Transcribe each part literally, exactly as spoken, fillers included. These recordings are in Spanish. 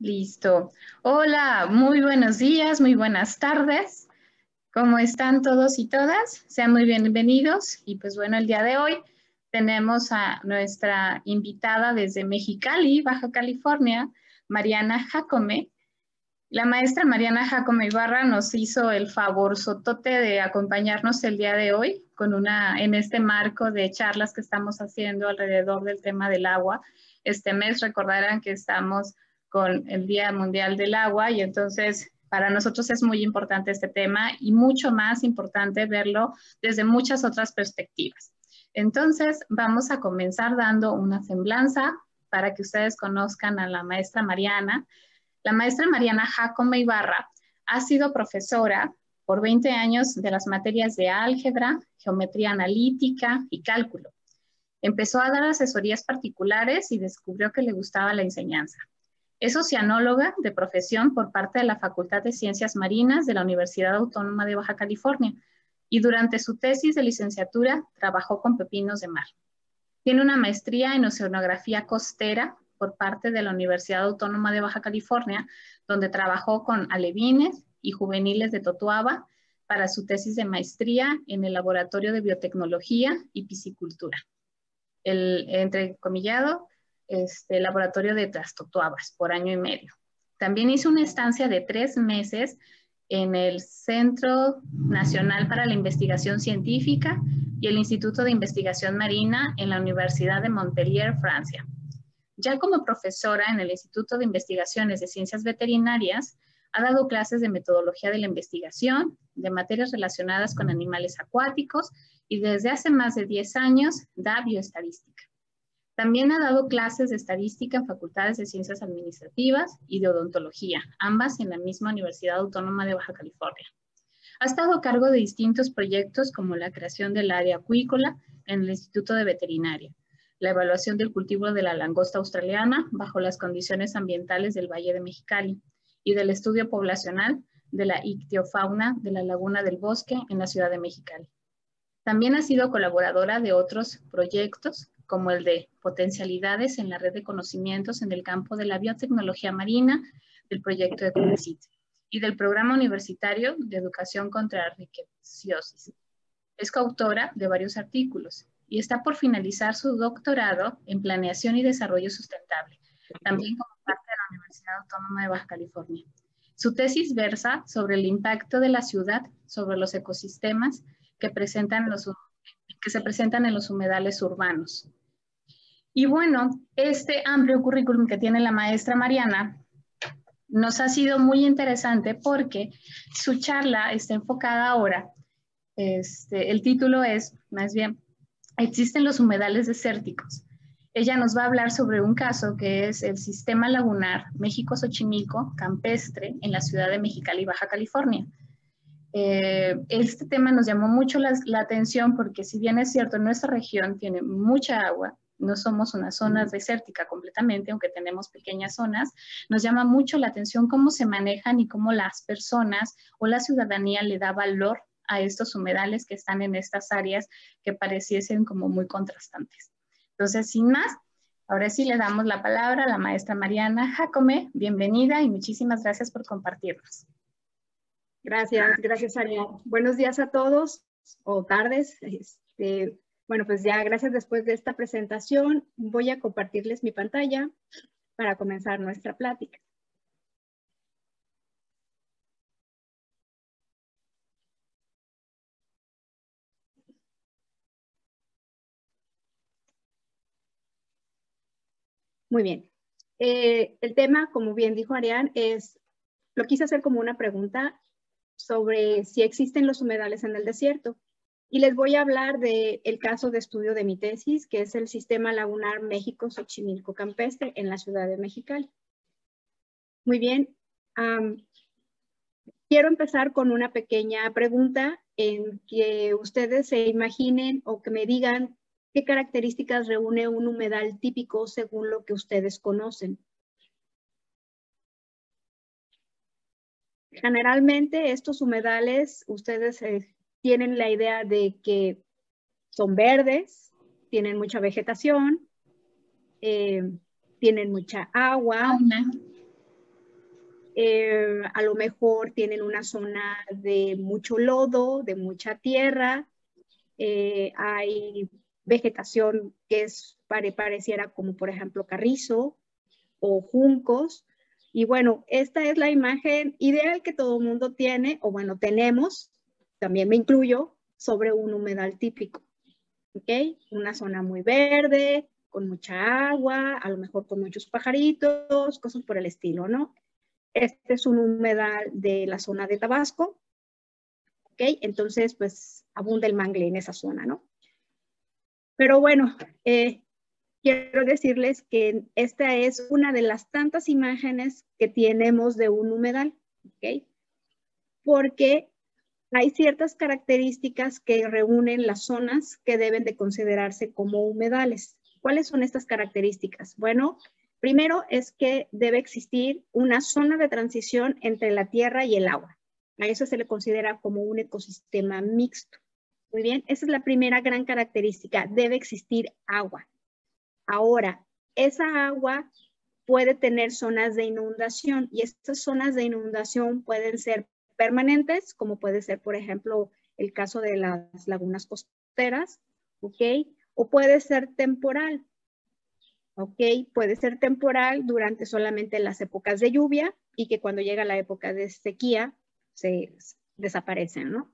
Listo. Hola, muy buenos días, muy buenas tardes. ¿Cómo están todos y todas? Sean muy bienvenidos. Y pues bueno, el día de hoy tenemos a nuestra invitada desde Mexicali, Baja California, Mariana Jacome. La maestra Mariana Jacome Ibarra nos hizo el favor sotote de acompañarnos el día de hoy con una, en este marco de charlas que estamos haciendo alrededor del tema del agua. Este mes recordarán que estamos con el Día Mundial del Agua y entonces para nosotros es muy importante este tema y mucho más importante verlo desde muchas otras perspectivas. Entonces vamos a comenzar dando una semblanza para que ustedes conozcan a la maestra Mariana. La maestra Mariana Jacome Ibarra ha sido profesora por veinte años de las materias de álgebra, geometría analítica y cálculo. Empezó a dar asesorías particulares y descubrió que le gustaba la enseñanza. Es oceanóloga de profesión por parte de la Facultad de Ciencias Marinas de la Universidad Autónoma de Baja California y durante su tesis de licenciatura trabajó con pepinos de mar. Tiene una maestría en oceanografía costera por parte de la Universidad Autónoma de Baja California, donde trabajó con alevines y juveniles de Totoaba para su tesis de maestría en el Laboratorio de Biotecnología y Piscicultura. El entrecomillado, este, Laboratorio de Totoabas, por año y medio. También hizo una estancia de tres meses en el Centro Nacional para la Investigación Científica y el Instituto de Investigación Marina en la Universidad de Montpellier, Francia. Ya como profesora en el Instituto de Investigaciones de Ciencias Veterinarias, ha dado clases de metodología de la investigación, de materias relacionadas con animales acuáticos y desde hace más de diez años da bioestadística. También ha dado clases de estadística en facultades de ciencias administrativas y de odontología, ambas en la misma Universidad Autónoma de Baja California. Ha estado a cargo de distintos proyectos como la creación del área acuícola en el Instituto de Veterinaria, la evaluación del cultivo de la langosta australiana bajo las condiciones ambientales del Valle de Mexicali y del estudio poblacional de la ictiofauna de la Laguna del Bosque en la ciudad de Mexicali. También ha sido colaboradora de otros proyectos como el de potencialidades en la red de conocimientos en el campo de la biotecnología marina del proyecto de CONACYT y del Programa Universitario de Educación contra la Riqueciosis. Es coautora de varios artículos y está por finalizar su doctorado en Planeación y Desarrollo Sustentable, también como parte de la Universidad Autónoma de Baja California. Su tesis versa sobre el impacto de la ciudad sobre los ecosistemas que, presentan los, que se presentan en los humedales urbanos. Y bueno, este amplio currículum que tiene la maestra Mariana nos ha sido muy interesante porque su charla está enfocada ahora, este, el título es, más bien, existen los humedales desérticos. Ella nos va a hablar sobre un caso que es el Sistema Lagunar México-Xochimilco campestre en la ciudad de Mexicali, Baja California. Eh, este tema nos llamó mucho la, la atención porque si bien es cierto, nuestra región tiene mucha agua, no somos una zona desértica completamente, aunque tenemos pequeñas zonas, nos llama mucho la atención cómo se manejan y cómo las personas o la ciudadanía le da valor a estos humedales que están en estas áreas que pareciesen como muy contrastantes. Entonces, sin más, ahora sí le damos la palabra a la maestra Mariana Jacome. Bienvenida y muchísimas gracias por compartirnos. Gracias, gracias, Ariel. Buenos días a todos, o tardes. Este, bueno, pues ya gracias después de esta presentación. Voy a compartirles mi pantalla para comenzar nuestra plática. Muy bien. Eh, el tema, como bien dijo Arián, es, lo quise hacer como una pregunta sobre si existen los humedales en el desierto. Y les voy a hablar del caso de estudio de mi tesis, que es el Sistema Lagunar México-Xochimilco campestre en la ciudad de Mexicali. Muy bien. Um, quiero empezar con una pequeña pregunta en que ustedes se imaginen o que me digan qué características reúne un humedal típico según lo que ustedes conocen. Generalmente estos humedales, ustedes eh, tienen la idea de que son verdes, tienen mucha vegetación, eh, tienen mucha agua. Fauna. eh, a lo mejor tienen una zona de mucho lodo, de mucha tierra, eh, hay vegetación que es, pare, pareciera como por ejemplo carrizo o juncos. Y bueno, esta es la imagen ideal que todo el mundo tiene, o bueno, tenemos, también me incluyo, sobre un humedal típico. ¿Ok? Una zona muy verde, con mucha agua, a lo mejor con muchos pajaritos, cosas por el estilo, ¿no? Este es un humedal de la zona de Tabasco. ¿Ok? Entonces, pues abunda el mangle en esa zona, ¿no? Pero bueno, eh, quiero decirles que esta es una de las tantas imágenes que tenemos de un humedal, ¿ok? Porque hay ciertas características que reúnen las zonas que deben de considerarse como humedales. ¿Cuáles son estas características? Bueno, primero es que debe existir una zona de transición entre la tierra y el agua. A eso se le considera como un ecosistema mixto. Muy bien, esa es la primera gran característica. Debe existir agua. Ahora, esa agua puede tener zonas de inundación y estas zonas de inundación pueden ser permanentes, como puede ser, por ejemplo, el caso de las lagunas costeras, ¿ok? O puede ser temporal, ¿ok? Puede ser temporal durante solamente las épocas de lluvia y que cuando llega la época de sequía se desaparecen, ¿no?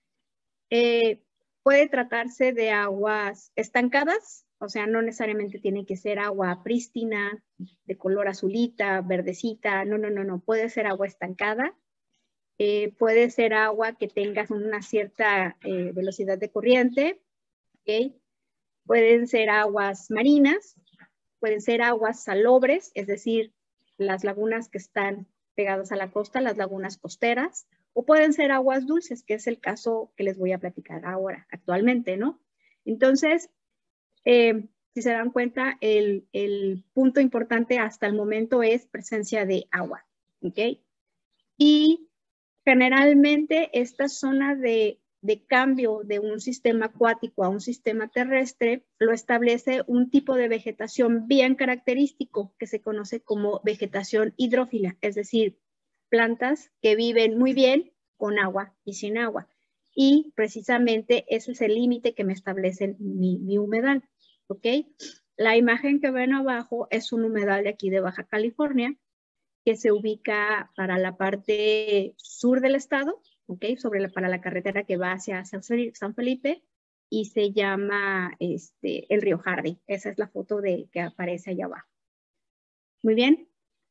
Eh, puede tratarse de aguas estancadas, o sea, no necesariamente tiene que ser agua prístina, de color azulita, verdecita, no, no, no, no, puede ser agua estancada, eh, puede ser agua que tenga una cierta eh, velocidad de corriente, ¿okay? Pueden ser aguas marinas, pueden ser aguas salobres, es decir, las lagunas que están pegadas a la costa, las lagunas costeras, o pueden ser aguas dulces, que es el caso que les voy a platicar ahora, actualmente, ¿no? Entonces, eh, si se dan cuenta, el, el punto importante hasta el momento es presencia de agua, ¿ok? Y generalmente esta zona de, de cambio de un sistema acuático a un sistema terrestre lo establece un tipo de vegetación bien característico que se conoce como vegetación hidrófila, es decir, plantas que viven muy bien con agua y sin agua. Y precisamente ese es el límite que me establece mi, mi humedal, ¿ok? La imagen que ven abajo es un humedal de aquí de Baja California, que se ubica para la parte sur del estado, ¿ok? Sobre la, para la carretera que va hacia San Felipe, y se llama este, el río Hardy. Esa es la foto de, que aparece allá abajo. Muy bien.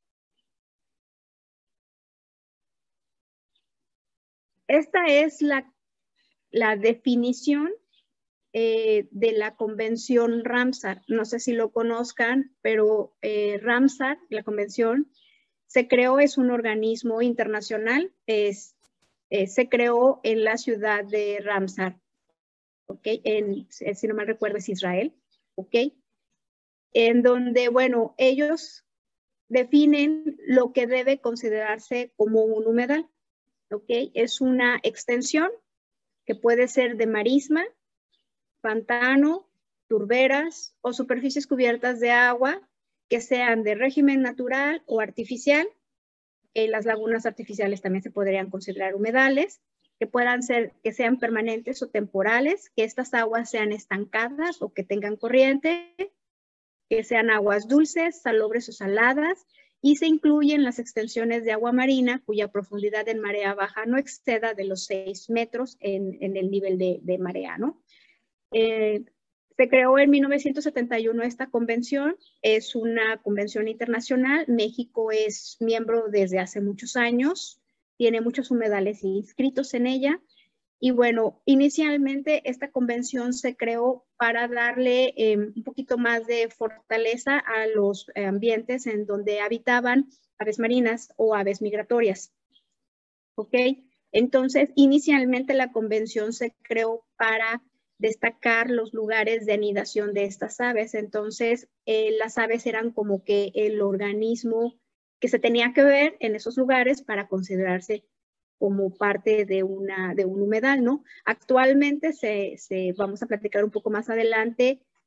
Esta es la, la definición eh, de la convención Ramsar. No sé si lo conozcan, pero eh, Ramsar, la convención, se creó, es un organismo internacional, es, eh, se creó en la ciudad de Ramsar, ¿ok? En, si no mal recuerdo es Israel, ¿ok? En donde, bueno, ellos definen lo que debe considerarse como un humedal, ¿ok? Es una extensión que puede ser de marisma, pantano, turberas o superficies cubiertas de agua que sean de régimen natural o artificial. Eh, las lagunas artificiales también se podrían considerar humedales, que puedan ser, que sean permanentes o temporales, que estas aguas sean estancadas o que tengan corriente, que sean aguas dulces, salobres o saladas, y se incluyen las extensiones de agua marina cuya profundidad en marea baja no exceda de los seis metros en, en el nivel de, de marea, ¿no? Eh, se creó en mil novecientos setenta y uno esta convención, es una convención internacional, México es miembro desde hace muchos años, tiene muchos humedales inscritos en ella, y bueno, inicialmente esta convención se creó para darle eh, un poquito más de fortaleza a los eh, ambientes en donde habitaban aves marinas o aves migratorias, ¿ok? Entonces, inicialmente la convención se creó para destacar los lugares de anidación de estas aves. Entonces, eh, las aves eran como que el organismo que se tenía que ver en esos lugares para considerarse como parte de, una, de un humedal, ¿no? Actualmente, se, se, vamos a platicar un poco más adelante,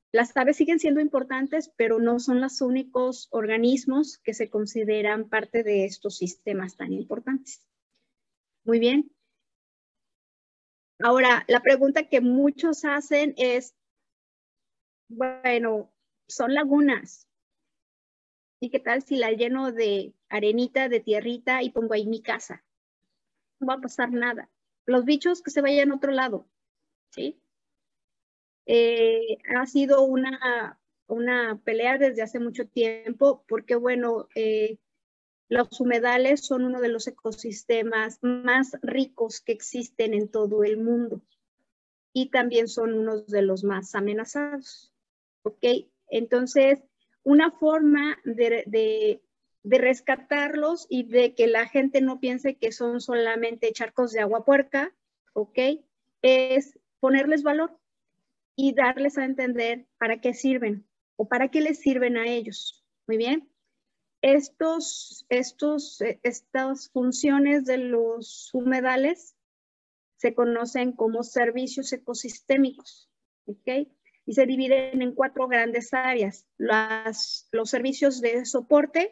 Las aves siguen siendo importantes, pero no son los únicos organismos que se consideran parte de estos sistemas tan importantes. Muy bien. Ahora, la pregunta que muchos hacen es, bueno, son lagunas. ¿Y qué tal si la lleno de arenita, de tierrita y pongo ahí mi casa? No va a pasar nada. Los bichos que se vayan a otro lado, ¿sí? Eh, ha sido una, una pelea desde hace mucho tiempo porque, bueno, eh, los humedales son uno de los ecosistemas más ricos que existen en todo el mundo y también son uno de los más amenazados, ¿ok? Entonces, una forma de, de, de rescatarlos y de que la gente no piense que son solamente charcos de agua puerca, ¿ok? Es ponerles valor y darles a entender para qué sirven o para qué les sirven a ellos. Muy bien. Estos, estos, estas funciones de los humedales se conocen como servicios ecosistémicos, ¿ok? Y se dividen en cuatro grandes áreas. Las, los servicios de soporte,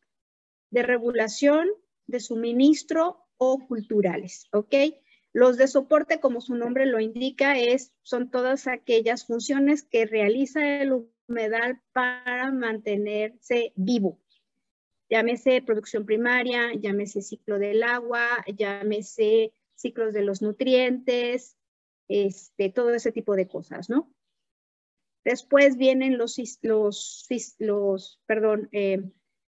de regulación, de suministro o culturales, ¿ok? Los de soporte, como su nombre lo indica, es, son todas aquellas funciones que realiza el humedal para mantenerse vivo. Llámese producción primaria, llámese ciclo del agua, llámese ciclos de los nutrientes, este, todo ese tipo de cosas, ¿no? Después vienen los, los, los, perdón, eh,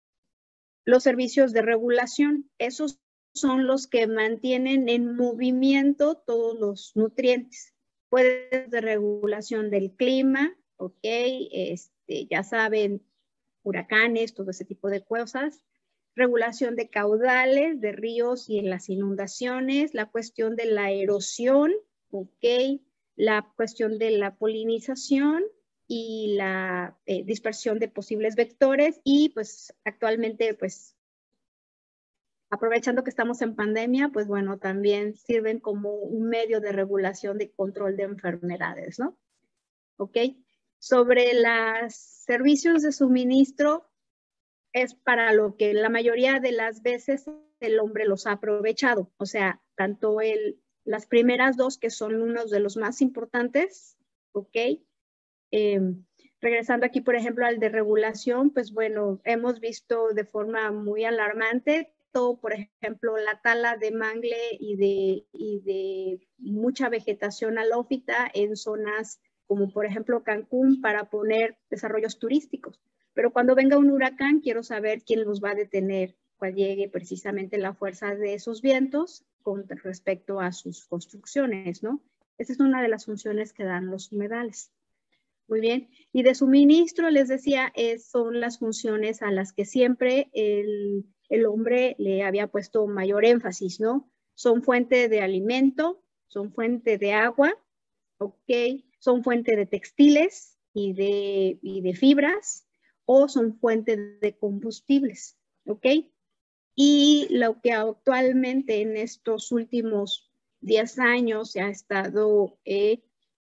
los servicios de regulación. Esos son los que mantienen en movimiento todos los nutrientes. Puede ser de regulación del clima, ok, este, ya saben, huracanes, todo ese tipo de cosas. Regulación de caudales, de ríos y en las inundaciones, la cuestión de la erosión, ok, la cuestión de la polinización y la eh, dispersión de posibles vectores y pues actualmente pues aprovechando que estamos en pandemia, pues bueno, también sirven como un medio de regulación de control de enfermedades, ¿no? ¿Ok? Sobre los servicios de suministro, es para lo que la mayoría de las veces el hombre los ha aprovechado. O sea, tanto el, las primeras dos, que son unos de los más importantes, ¿ok? Eh, regresando aquí, por ejemplo, al de regulación, pues bueno, hemos visto de forma muy alarmante todo, por ejemplo, la tala de mangle y de, y de mucha vegetación halófita en zonas como por ejemplo Cancún para poner desarrollos turísticos. Pero cuando venga un huracán, quiero saber quién los va a detener, cuál llegue precisamente la fuerza de esos vientos con respecto a sus construcciones, ¿no? Esa es una de las funciones que dan los humedales. Muy bien. Y de suministro, les decía, es, son las funciones a las que siempre el, el hombre le había puesto mayor énfasis, ¿no? Son fuente de alimento, son fuente de agua, ¿ok? Son fuente de textiles y de, y de fibras, o son fuente de combustibles, ¿ok? Y lo que actualmente en estos últimos diez años se ha estado... Eh,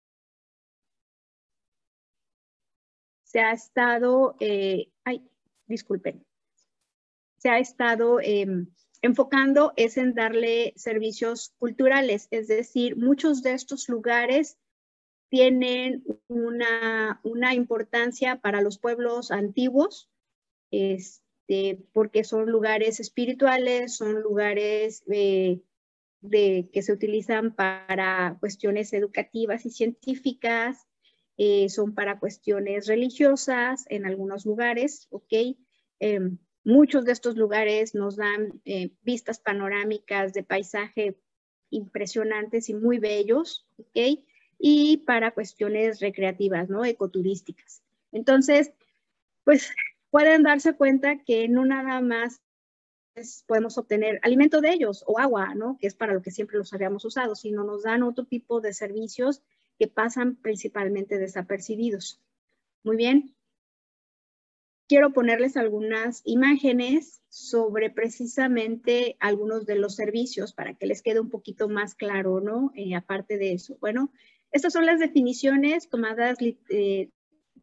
se ha estado, eh, ay, disculpen, se ha estado eh, enfocando es en darle servicios culturales, es decir, muchos de estos lugares tienen una, una importancia para los pueblos antiguos, este, porque son lugares espirituales, son lugares eh, de, que se utilizan para cuestiones educativas y científicas, eh, son para cuestiones religiosas en algunos lugares, ¿ok? Eh, muchos de estos lugares nos dan eh, vistas panorámicas de paisaje impresionantes y muy bellos, ¿ok? Y para cuestiones recreativas, ¿no? Ecoturísticas. Entonces, pues pueden darse cuenta que no nada más podemos obtener alimento de ellos o agua, ¿no? Que es para lo que siempre los habíamos usado, sino nos dan otro tipo de servicios que pasan principalmente desapercibidos. Muy bien. Quiero ponerles algunas imágenes sobre precisamente algunos de los servicios para que les quede un poquito más claro, ¿no? Eh, aparte de eso. Bueno, estas son las definiciones tomadas eh,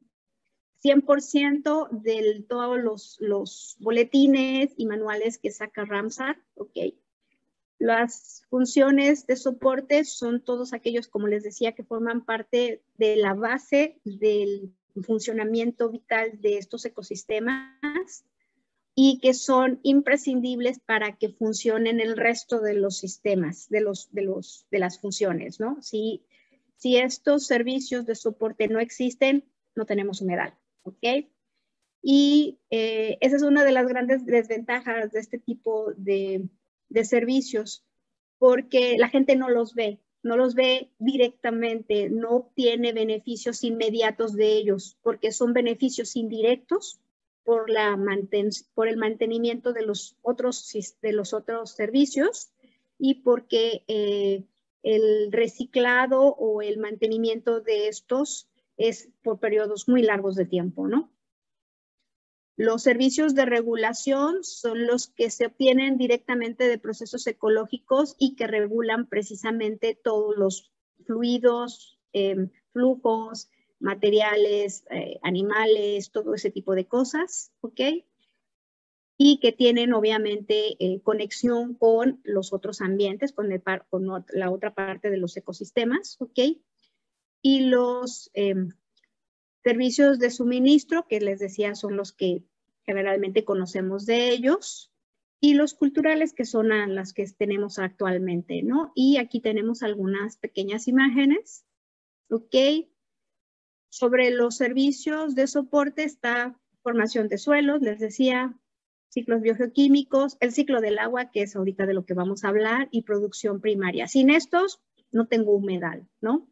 cien por ciento de todos los, los boletines y manuales que saca Ramsar, ¿ok? Las funciones de soporte son todos aquellos, como les decía, que forman parte de la base del funcionamiento vital de estos ecosistemas y que son imprescindibles para que funcionen el resto de los sistemas, de, los, de, los, de las funciones, ¿no? Si, si estos servicios de soporte no existen, no tenemos humedal, ¿ok? Y eh, esa es una de las grandes desventajas de este tipo de, de servicios, porque la gente no los ve, no los ve directamente, no obtiene beneficios inmediatos de ellos, porque son beneficios indirectos por, la manten por el mantenimiento de los otros, de los otros servicios y porque eh, el reciclado o el mantenimiento de estos es por periodos muy largos de tiempo, ¿no? Los servicios de regulación son los que se obtienen directamente de procesos ecológicos y que regulan precisamente todos los fluidos, eh, flujos, materiales, eh, animales, todo ese tipo de cosas, ¿ok? Y que tienen obviamente eh, conexión con los otros ambientes, con, el par con la otra parte de los ecosistemas, ¿ok? Y los eh, servicios de suministro, que les decía son los que generalmente conocemos de ellos, y los culturales, que son las que tenemos actualmente, ¿no? Y aquí tenemos algunas pequeñas imágenes, ¿ok? Sobre los servicios de soporte está formación de suelos, les decía, ciclos biogeoquímicos, el ciclo del agua, que es ahorita de lo que vamos a hablar, y producción primaria. Sin estos, no tengo humedal, ¿no?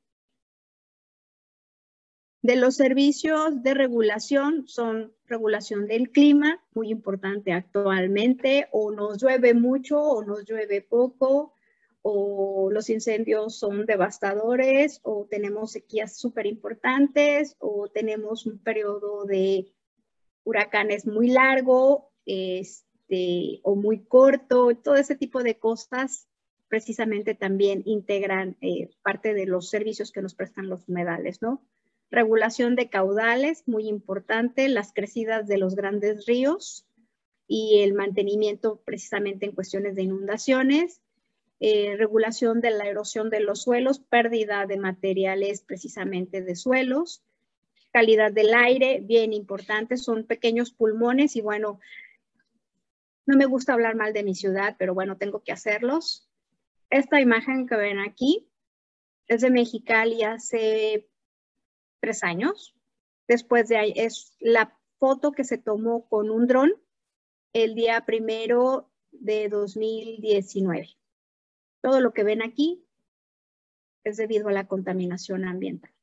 De los servicios de regulación son regulación del clima, muy importante actualmente, o nos llueve mucho o nos llueve poco, o los incendios son devastadores, o tenemos sequías súper importantes, o tenemos un periodo de huracanes muy largo, este, o muy corto, todo ese tipo de cosas precisamente también integran eh, parte de los servicios que nos prestan los humedales, ¿no? Regulación de caudales, muy importante, las crecidas de los grandes ríos y el mantenimiento precisamente en cuestiones de inundaciones, eh, regulación de la erosión de los suelos, pérdida de materiales precisamente de suelos, calidad del aire, bien importante, son pequeños pulmones y bueno, no me gusta hablar mal de mi ciudad, pero bueno, tengo que hacerlos. Esta imagen que ven aquí es de Mexicali hace tres años. Después de ahí es la foto que se tomó con un dron el día primero de dos mil diecinueve. Todo lo que ven aquí es debido a la contaminación ambiental.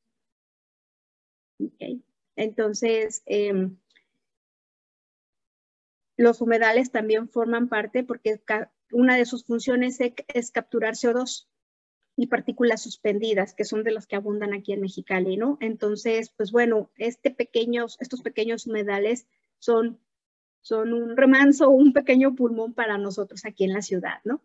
Okay. Entonces, eh, los humedales también forman parte porque una de sus funciones es, es capturar C O dos. Y partículas suspendidas, que son de las que abundan aquí en Mexicali, ¿no? Entonces, pues bueno, este pequeños, estos pequeños humedales son, son un remanso, un pequeño pulmón para nosotros aquí en la ciudad, ¿no?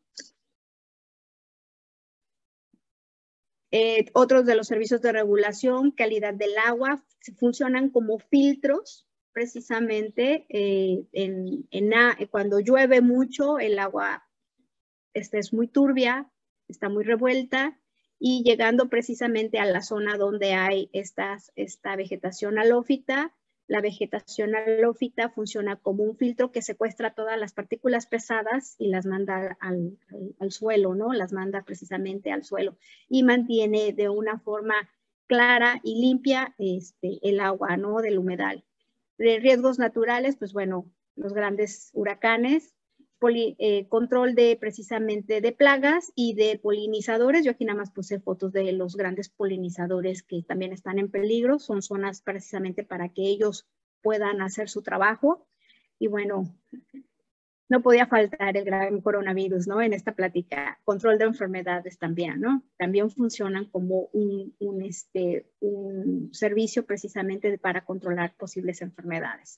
Eh, otros de los servicios de regulación, calidad del agua, funcionan como filtros, precisamente, eh, en, en, cuando llueve mucho, el agua este, es muy turbia, está muy revuelta y llegando precisamente a la zona donde hay estas, esta vegetación halófita. La vegetación halófita funciona como un filtro que secuestra todas las partículas pesadas y las manda al, al, al suelo, ¿no? Las manda precisamente al suelo y mantiene de una forma clara y limpia este, el agua, ¿no? Del humedal. De riesgos naturales, pues bueno, los grandes huracanes, Poli, eh, control de precisamente de plagas y de polinizadores. Yo aquí nada más puse fotos de los grandes polinizadores que también están en peligro. Son zonas precisamente para que ellos puedan hacer su trabajo. Y bueno, no podía faltar el gran coronavirus, ¿no? En esta plática. Control de enfermedades también, ¿no? También funcionan como un, un, este, un servicio precisamente para controlar posibles enfermedades.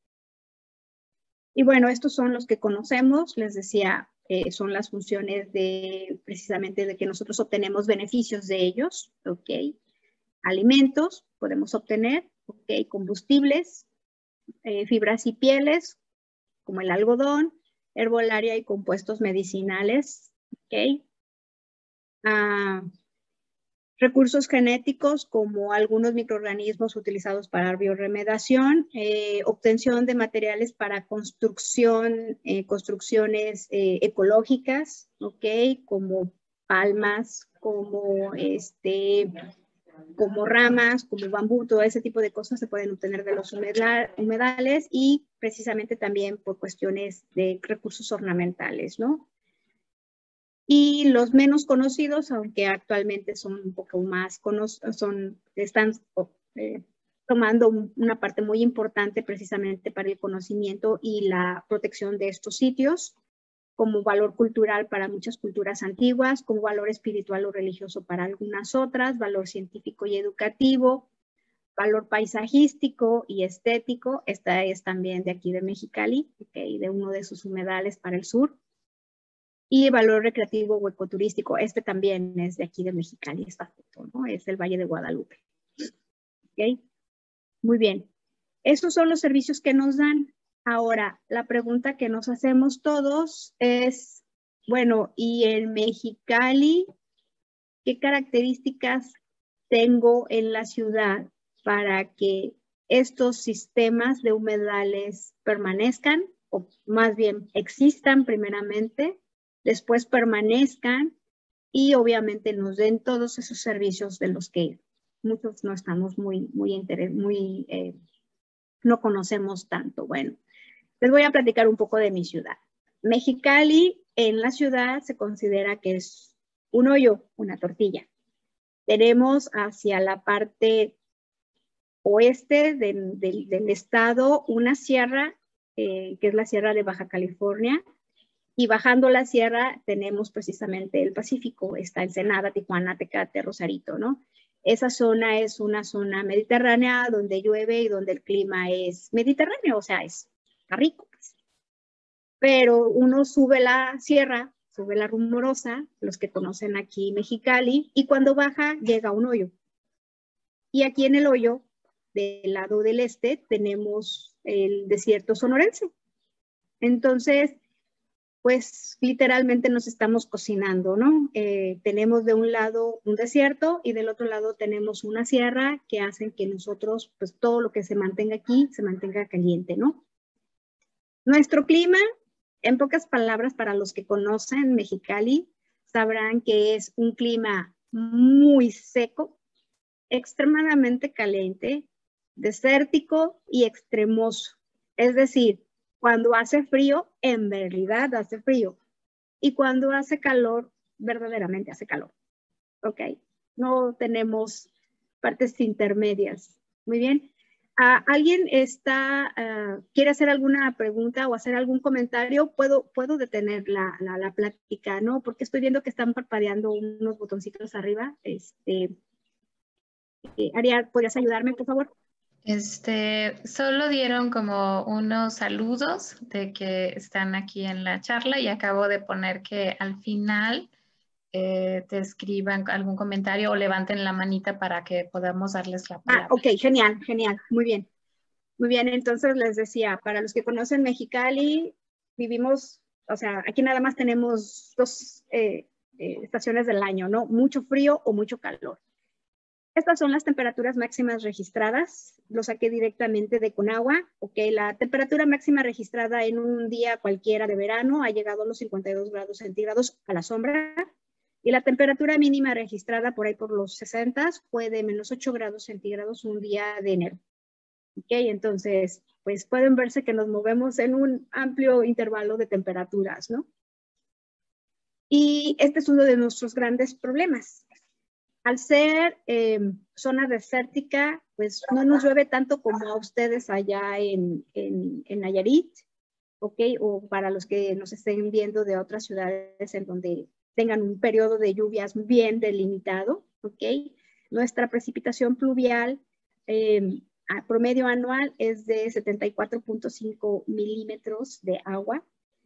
Y bueno, estos son los que conocemos, les decía, eh, son las funciones de precisamente de que nosotros obtenemos beneficios de ellos, ¿ok? Alimentos podemos obtener, ¿ok? Combustibles, eh, fibras y pieles, como el algodón, herbolaria y compuestos medicinales, ¿ok? Ah, recursos genéticos como algunos microorganismos utilizados para bioremediación, eh, obtención de materiales para construcción, eh, construcciones eh, ecológicas, ¿ok? Como palmas, como, este, como ramas, como bambú, todo ese tipo de cosas se pueden obtener de los humedales y precisamente también por cuestiones de recursos ornamentales, ¿no? Y los menos conocidos, aunque actualmente son un poco más conocidos, son, están eh, tomando un, una parte muy importante precisamente para el conocimiento y la protección de estos sitios, como valor cultural para muchas culturas antiguas, como valor espiritual o religioso para algunas otras, valor científico y educativo, valor paisajístico y estético. Esta es también de aquí de Mexicali, okay, de uno de sus humedales para el sur. Y valor recreativo o ecoturístico, este también es de aquí de Mexicali, esta foto, ¿no? Es el Valle de Guadalupe. ¿Ok? Muy bien. Esos son los servicios que nos dan. Ahora, la pregunta que nos hacemos todos es, bueno, ¿y en Mexicali qué características tengo en la ciudad para que estos sistemas de humedales permanezcan, o más bien existan primeramente, después permanezcan y obviamente nos den todos esos servicios de los que muchos no estamos muy, muy, interes muy eh, no conocemos tanto? Bueno, les voy a platicar un poco de mi ciudad. Mexicali en la ciudad se considera que es un hoyo, una tortilla. Tenemos hacia la parte oeste de, de, del estado una sierra, eh, que es la Sierra de Baja California, y bajando la sierra tenemos precisamente el Pacífico, está Ensenada, Tijuana, Tecate, Rosarito, ¿no? Esa zona es una zona mediterránea donde llueve y donde el clima es mediterráneo, o sea, es rico. Pues. Pero uno sube la sierra, sube la Rumorosa, los que conocen aquí Mexicali, y cuando baja llega a un hoyo. Y aquí en el hoyo, del lado del este, tenemos el desierto sonorense. Entonces, pues literalmente nos estamos cocinando, ¿no? Eh, tenemos de un lado un desierto y del otro lado tenemos una sierra que hacen que nosotros, pues todo lo que se mantenga aquí, se mantenga caliente, ¿no? Nuestro clima, en pocas palabras, para los que conocen Mexicali, sabrán que es un clima muy seco, extremadamente caliente, desértico y extremoso. Es decir, cuando hace frío, en realidad hace frío. Y cuando hace calor, verdaderamente hace calor. ¿Ok? No tenemos partes intermedias. Muy bien. Uh, ¿Alguien está, uh, quiere hacer alguna pregunta o hacer algún comentario? Puedo, puedo detener la, la, la plática, ¿no? Porque estoy viendo que están parpadeando unos botoncitos arriba. Este, eh, Ariel, ¿podrías ayudarme, por favor? Este, solo dieron como unos saludos de que están aquí en la charla y acabo de poner que al final eh, te escriban algún comentario o levanten la manita para que podamos darles la palabra. Ah, ok, genial, genial, muy bien. Muy bien, entonces les decía, para los que conocen Mexicali, vivimos, o sea, aquí nada más tenemos dos eh, eh, estaciones del año, ¿no? Mucho frío o mucho calor. Estas son las temperaturas máximas registradas. Lo saqué directamente de Conagua. Ok, la temperatura máxima registrada en un día cualquiera de verano ha llegado a los cincuenta y dos grados centígrados a la sombra. Y la temperatura mínima registrada por ahí por los sesenta fue de menos ocho grados centígrados un día de enero. Ok, entonces, pues pueden verse que nos movemos en un amplio intervalo de temperaturas, ¿no? Y este es uno de nuestros grandes problemas. Al ser eh, zona desértica, pues no nos llueve tanto como a ustedes allá en, en, en Nayarit, ¿ok? O para los que nos estén viendo de otras ciudades en donde tengan un periodo de lluvias bien delimitado, ¿ok? Nuestra precipitación pluvial eh, a promedio anual es de setenta y cuatro punto cinco milímetros de agua.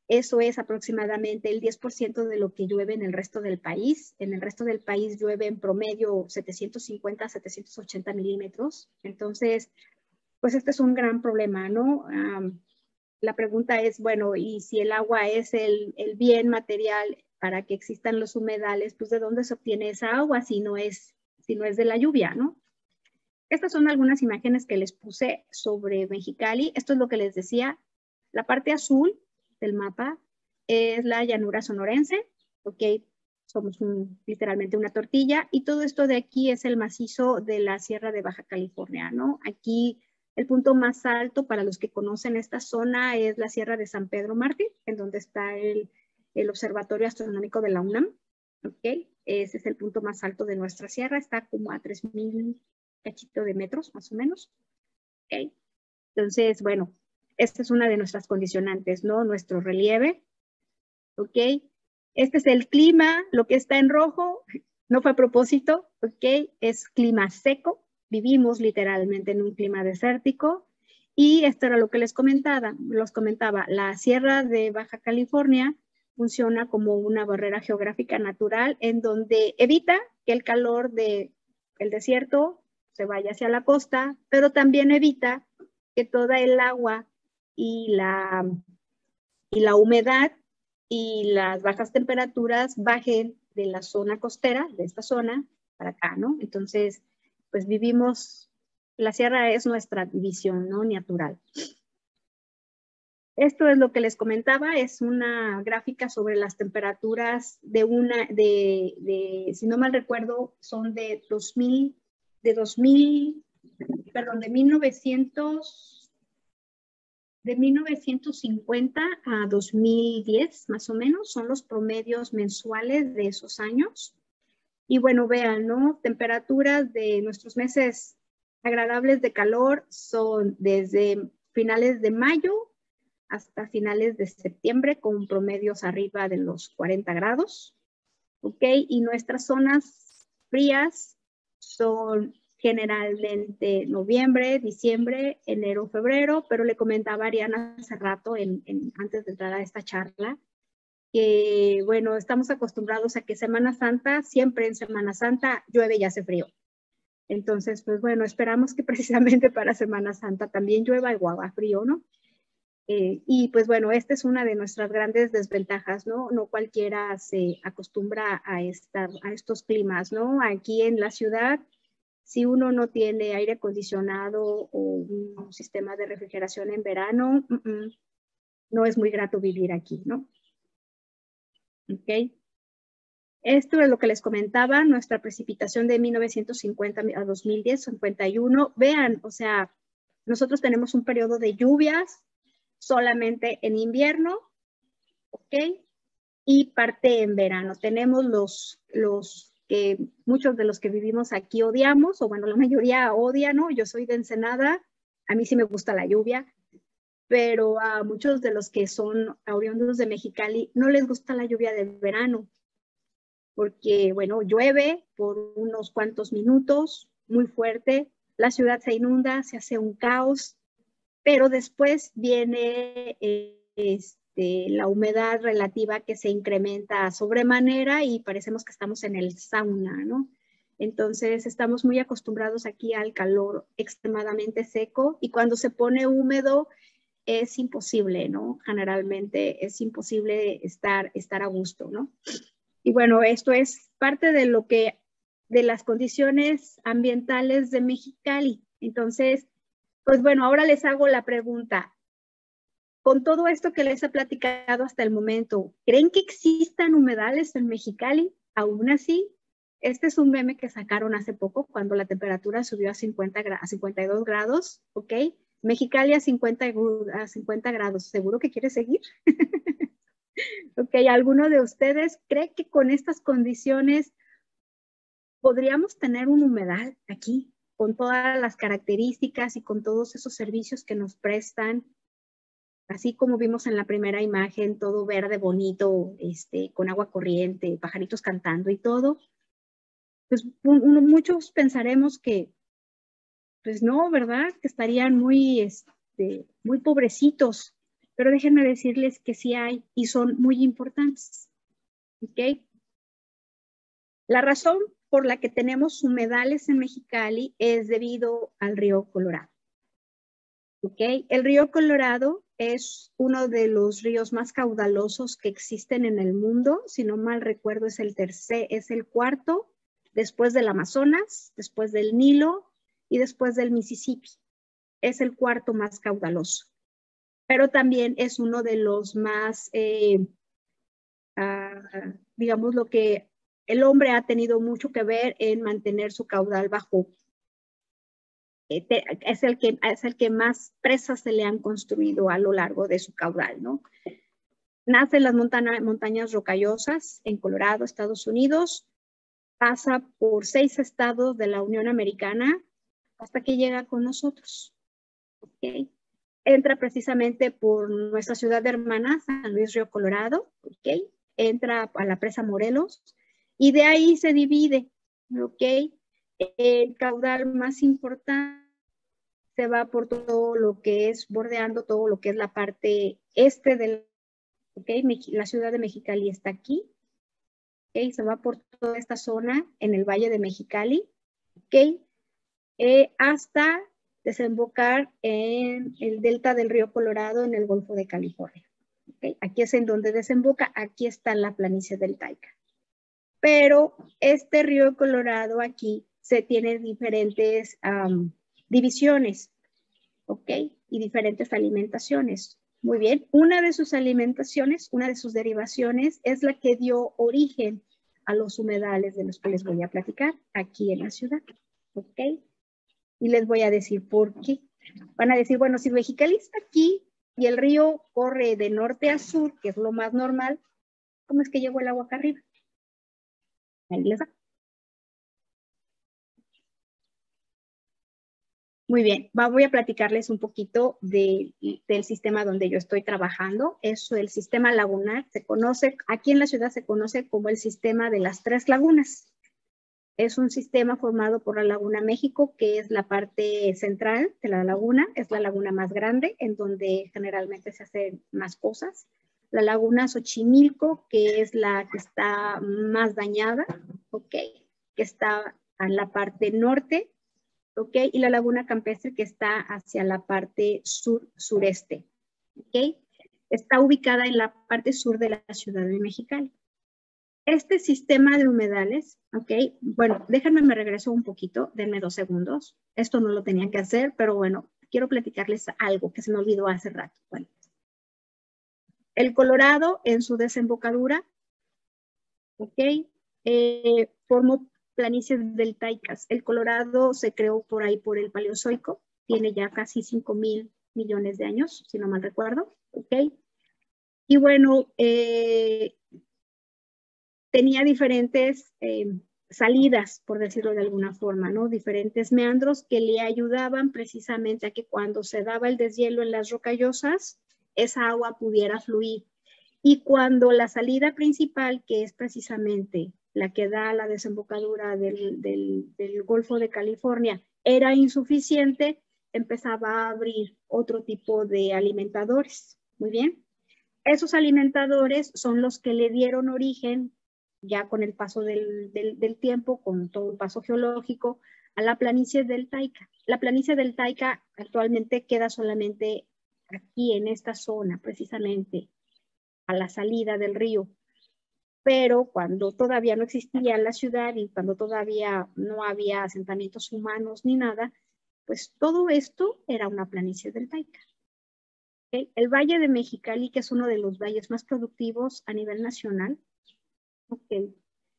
Eso es aproximadamente el diez por ciento de lo que llueve en el resto del país. En el resto del país llueve en promedio setecientos cincuenta a setecientos ochenta milímetros. Entonces, pues este es un gran problema, ¿no? Um, la pregunta es, bueno, y si el agua es el, el bien material para que existan los humedales, pues ¿de dónde se obtiene esa agua si no es, si no es de la lluvia, ¿no? Estas son algunas imágenes que les puse sobre Mexicali. Esto es lo que les decía. La parte azul del mapa es la llanura sonorense, ¿ok? Somos un, literalmente una tortilla, y todo esto de aquí es el macizo de la Sierra de Baja California, ¿no? Aquí el punto más alto para los que conocen esta zona es la Sierra de San Pedro Mártir, en donde está el, el Observatorio Astronómico de la UNAM, ¿ok? Ese es el punto más alto de nuestra sierra, está como a tres mil cachito de metros, más o menos, ¿ok? Entonces, bueno, esta es una de nuestras condicionantes, ¿no? Nuestro relieve, ¿ok? Este es el clima, lo que está en rojo, no fue a propósito, ¿ok? Es clima seco, vivimos literalmente en un clima desértico, y esto era lo que les comentaba, los comentaba, la Sierra de Baja California funciona como una barrera geográfica natural en donde evita que el calor del desierto se vaya hacia la costa, pero también evita que toda el agua y la, y la humedad y las bajas temperaturas bajen de la zona costera, de esta zona, para acá, ¿no? Entonces, pues vivimos, la sierra es nuestra división, ¿no? Natural. Esto es lo que les comentaba, es una gráfica sobre las temperaturas de una, de, de si no mal recuerdo, son de dos mil, de dos mil, perdón, de mil novecientos, de mil novecientos cincuenta a dos mil diez, más o menos, son los promedios mensuales de esos años. Y bueno, vean, ¿no? Temperaturas de nuestros meses agradables de calor son desde finales de mayo hasta finales de septiembre, con promedios arriba de los cuarenta grados, ¿ok? Y nuestras zonas frías son generalmente noviembre, diciembre, enero, febrero, pero le comentaba a Ariana hace rato, en, en, antes de entrar a esta charla, que, bueno, estamos acostumbrados a que Semana Santa, siempre en Semana Santa, llueve y hace frío. Entonces, pues bueno, esperamos que precisamente para Semana Santa también llueva y haga frío, ¿no? Eh, y pues bueno, esta es una de nuestras grandes desventajas, ¿no? No cualquiera se acostumbra a, estar, a estos climas, ¿no? Aquí en la ciudad, si uno no tiene aire acondicionado o un sistema de refrigeración en verano, uh -uh, no es muy grato vivir aquí, ¿no? ¿Ok? Esto es lo que les comentaba, nuestra precipitación de mil novecientos cincuenta a dos mil diez, cincuenta y uno. Vean, o sea, nosotros tenemos un periodo de lluvias solamente en invierno, ¿ok? Y parte en verano. Tenemos los, los que muchos de los que vivimos aquí odiamos, o bueno, la mayoría odia, ¿no? Yo soy de Ensenada, a mí sí me gusta la lluvia, pero a muchos de los que son oriundos de Mexicali no les gusta la lluvia de verano, porque, bueno, llueve por unos cuantos minutos, muy fuerte, la ciudad se inunda, se hace un caos, pero después viene eh, este, la humedad relativa que se incrementa sobremanera y parecemos que estamos en el sauna, ¿no? Entonces estamos muy acostumbrados aquí al calor extremadamente seco, y cuando se pone húmedo es imposible, ¿no? Generalmente es imposible estar, estar a gusto, ¿no? Y bueno, esto es parte de lo que, de las condiciones ambientales de Mexicali. Entonces, pues bueno, ahora les hago la pregunta. Con todo esto que les he platicado hasta el momento, ¿creen que existan humedales en Mexicali? Aún así, este es un meme que sacaron hace poco cuando la temperatura subió a, cincuenta, a cincuenta y dos grados, ¿ok? Mexicali a cincuenta, a cincuenta grados. ¿Seguro que quiere seguir? Ok, ¿alguno de ustedes cree que con estas condiciones podríamos tener un humedal aquí, con todas las características y con todos esos servicios que nos prestan? Así como vimos en la primera imagen, todo verde, bonito, este, con agua corriente, pajaritos cantando y todo. Pues uno, muchos pensaremos que, pues no, ¿verdad? Que estarían muy, este, muy pobrecitos. pero déjenme decirles que sí hay y son muy importantes. ¿Ok? La razón por la que tenemos humedales en Mexicali es debido al río Colorado. ¿Ok? El río Colorado es uno de los ríos más caudalosos que existen en el mundo. Si no mal recuerdo, es el tercer, es el cuarto, después del Amazonas, después del Nilo y después del Mississippi. Es el cuarto más caudaloso. Pero también es uno de los más, eh, uh, digamos, lo que el hombre ha tenido mucho que ver en mantener su caudal bajo. Eh, te, es, el que, es el que más presas se le han construido a lo largo de su caudal, ¿no? Nace en las montaña, montañas rocallosas en Colorado, Estados Unidos, pasa por seis estados de la Unión Americana hasta que llega con nosotros. ¿Okay? Entra precisamente por nuestra ciudad hermana, San Luis Río Colorado, ¿okay? Entra a la presa Morelos y de ahí se divide, ¿ok? El caudal más importante se va por todo lo que es, bordeando todo lo que es la parte este del, ¿ok? La ciudad de Mexicali está aquí, ¿ok? Se va por toda esta zona en el Valle de Mexicali, ¿ok? Eh, hasta desembocar en el delta del río Colorado en el Golfo de California. ¿Okay? Aquí es en donde desemboca, aquí está la planicie del Taica. Pero este río Colorado aquí se tiene diferentes um, divisiones, ¿ok? Y diferentes alimentaciones. Muy bien, una de sus alimentaciones, una de sus derivaciones es la que dio origen a los humedales de los que les voy a platicar aquí en la ciudad, ¿ok? Y les voy a decir por qué. Van a decir, bueno, si Mexicali está aquí y el río corre de norte a sur, que es lo más normal, ¿cómo es que llegó el agua acá arriba? Ahí les va. Muy bien, va, voy a platicarles un poquito de, del sistema donde yo estoy trabajando. Es el sistema lagunar, se conoce, aquí en la ciudad se conoce como el sistema de las tres lagunas. Es un sistema formado por la Laguna México, que es la parte central de la laguna, es la laguna más grande, en donde generalmente se hacen más cosas. La Laguna Xochimilco, que es la que está más dañada, ¿ok? Que está en la parte norte, ¿ok? Y la Laguna Campestre, que está hacia la parte sur-sureste, ¿ok? Está ubicada en la parte sur de la ciudad de Mexicali. Este sistema de humedales, ok, bueno, déjenme me regreso un poquito, denme dos segundos. Esto no lo tenía que hacer, pero bueno, quiero platicarles algo que se me olvidó hace rato. Bueno, el Colorado en su desembocadura, ok, eh, formó planicies deltaicas. El Colorado se creó por ahí por el Paleozoico, tiene ya casi cinco mil millones de años, si no mal recuerdo, ok. Y bueno, eh, tenía diferentes eh, salidas, por decirlo de alguna forma, ¿no? Diferentes meandros que le ayudaban precisamente a que cuando se daba el deshielo en las rocallosas, esa agua pudiera fluir. Y cuando la salida principal, que es precisamente la que da a la desembocadura del, del, del Golfo de California, era insuficiente, empezaba a abrir otro tipo de alimentadores. Muy bien. Esos alimentadores son los que le dieron origen, ya con el paso del, del, del tiempo, con todo el paso geológico, a la planicie del Taica. La planicie del Taica actualmente queda solamente aquí en esta zona, precisamente a la salida del río. Pero cuando todavía no existía la ciudad y cuando todavía no había asentamientos humanos ni nada, pues todo esto era una planicie del Taica. ¿Okay? El Valle de Mexicali, que es uno de los valles más productivos a nivel nacional, okay,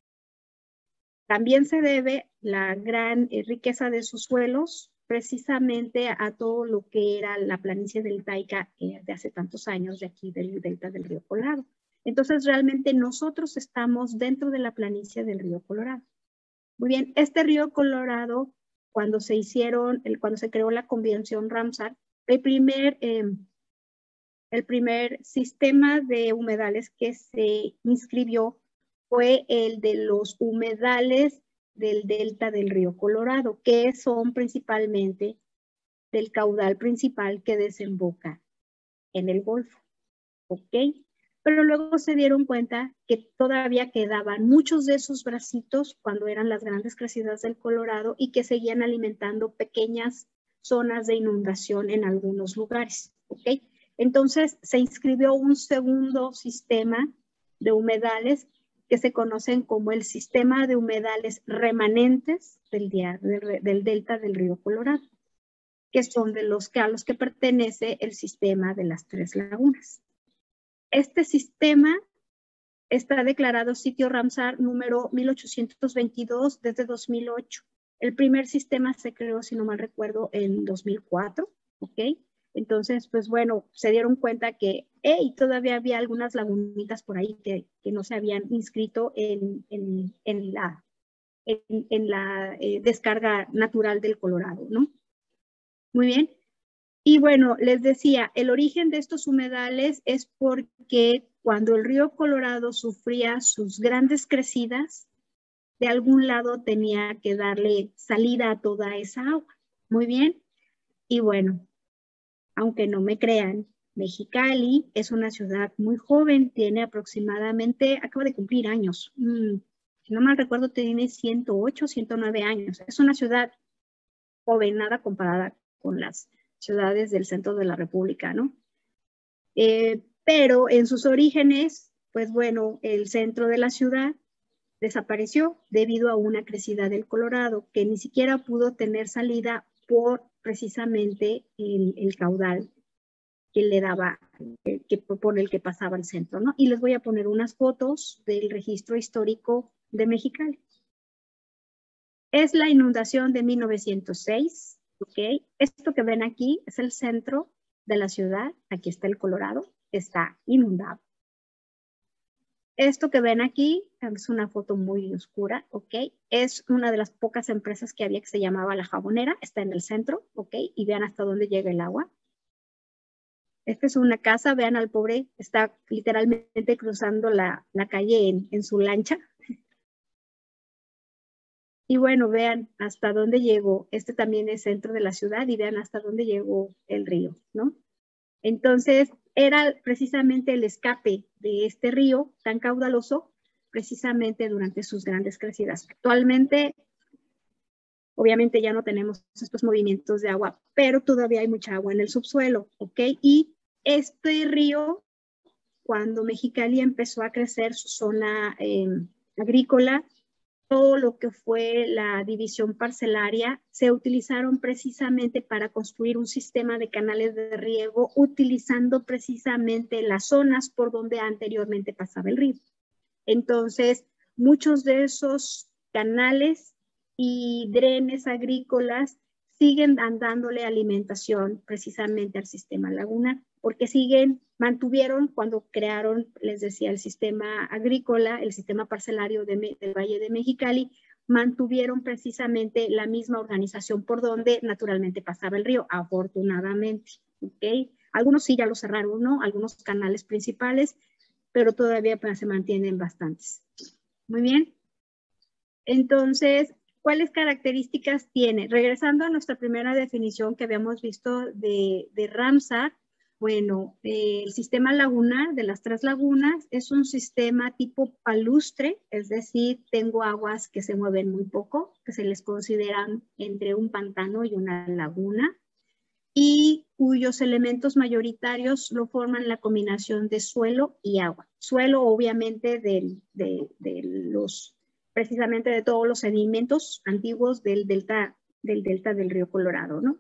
también se debe la gran eh, riqueza de sus suelos precisamente a, a todo lo que era la planicie del Taica eh, de hace tantos años de aquí del delta del río Colorado. Entonces realmente nosotros estamos dentro de la planicie del río Colorado. Muy bien, este río Colorado, cuando se hicieron, el, cuando se creó la Convención Ramsar, el primer, eh, el primer sistema de humedales que se inscribió fue el de los humedales del delta del río Colorado, que son principalmente del caudal principal que desemboca en el Golfo. ¿ok? Pero luego se dieron cuenta que todavía quedaban muchos de esos bracitos cuando eran las grandes crecidas del Colorado y que seguían alimentando pequeñas zonas de inundación en algunos lugares, ¿ok? Entonces se inscribió un segundo sistema de humedales que se conocen como el sistema de humedales remanentes del, del, del delta del río Colorado, que son de los que a los que pertenece el sistema de las Tres Lagunas. Este sistema está declarado sitio Ramsar número mil ochocientos veintidós desde dos mil ocho. El primer sistema se creó, si no mal recuerdo, en dos mil cuatro, ¿ok? Entonces, pues bueno, se dieron cuenta que hey, todavía había algunas lagunitas por ahí que, que no se habían inscrito en, en, en la, en, en la eh, descarga natural del Colorado, ¿no? Muy bien. Y bueno, les decía, el origen de estos humedales es porque cuando el río Colorado sufría sus grandes crecidas, de algún lado tenía que darle salida a toda esa agua. Muy bien. Y bueno, aunque no me crean, Mexicali es una ciudad muy joven, tiene aproximadamente, acaba de cumplir años. Mm, si no mal recuerdo, tiene ciento ocho, ciento nueve años. Es una ciudad joven, nada comparada con las ciudades del centro de la República, ¿no? Eh, pero en sus orígenes, pues bueno, el centro de la ciudad desapareció debido a una crecida del Colorado que ni siquiera pudo tener salida por precisamente el, el caudal que le daba, eh, que, por el que pasaba el centro, ¿no? Y les voy a poner unas fotos del registro histórico de Mexicali. Es la inundación de mil novecientos seis, ¿ok? Esto que ven aquí es el centro de la ciudad. Aquí está el Colorado, está inundado. Esto que ven aquí es una foto muy oscura, ¿ok? Es una de las pocas empresas que había que se llamaba La Jabonera, está en el centro, ¿ok? Y vean hasta dónde llega el agua. Esta es una casa, vean al pobre, está literalmente cruzando la, la calle en, en su lancha. Y bueno, vean hasta dónde llegó. Este también es centro de la ciudad y vean hasta dónde llegó el río, ¿no? Entonces, era precisamente el escape de este río tan caudaloso, precisamente durante sus grandes crecidas. Actualmente, obviamente ya no tenemos estos movimientos de agua, pero todavía hay mucha agua en el subsuelo, ¿ok? Y este río, cuando Mexicali empezó a crecer su zona eh, agrícola, todo lo que fue la división parcelaria se utilizaron precisamente para construir un sistema de canales de riego utilizando precisamente las zonas por donde anteriormente pasaba el río. Entonces, muchos de esos canales y drenes agrícolas siguen dándole alimentación precisamente al sistema lagunar, porque siguen, mantuvieron cuando crearon, les decía, el sistema agrícola, el sistema parcelario de, del Valle de Mexicali, mantuvieron precisamente la misma organización por donde naturalmente pasaba el río, afortunadamente, ¿ok? Algunos sí ya lo cerraron, ¿no? Algunos canales principales, pero todavía pues, se mantienen bastantes. Muy bien. Entonces, ¿cuáles características tiene? Regresando a nuestra primera definición que habíamos visto de, de Ramsar, bueno, eh, el sistema lagunar de las Tres Lagunas es un sistema tipo palustre, es decir, tengo aguas que se mueven muy poco, que se les consideran entre un pantano y una laguna, y cuyos elementos mayoritarios lo forman la combinación de suelo y agua. Suelo, obviamente, de, de, de los, precisamente de todos los sedimentos antiguos del delta del, delta del río Colorado, ¿no?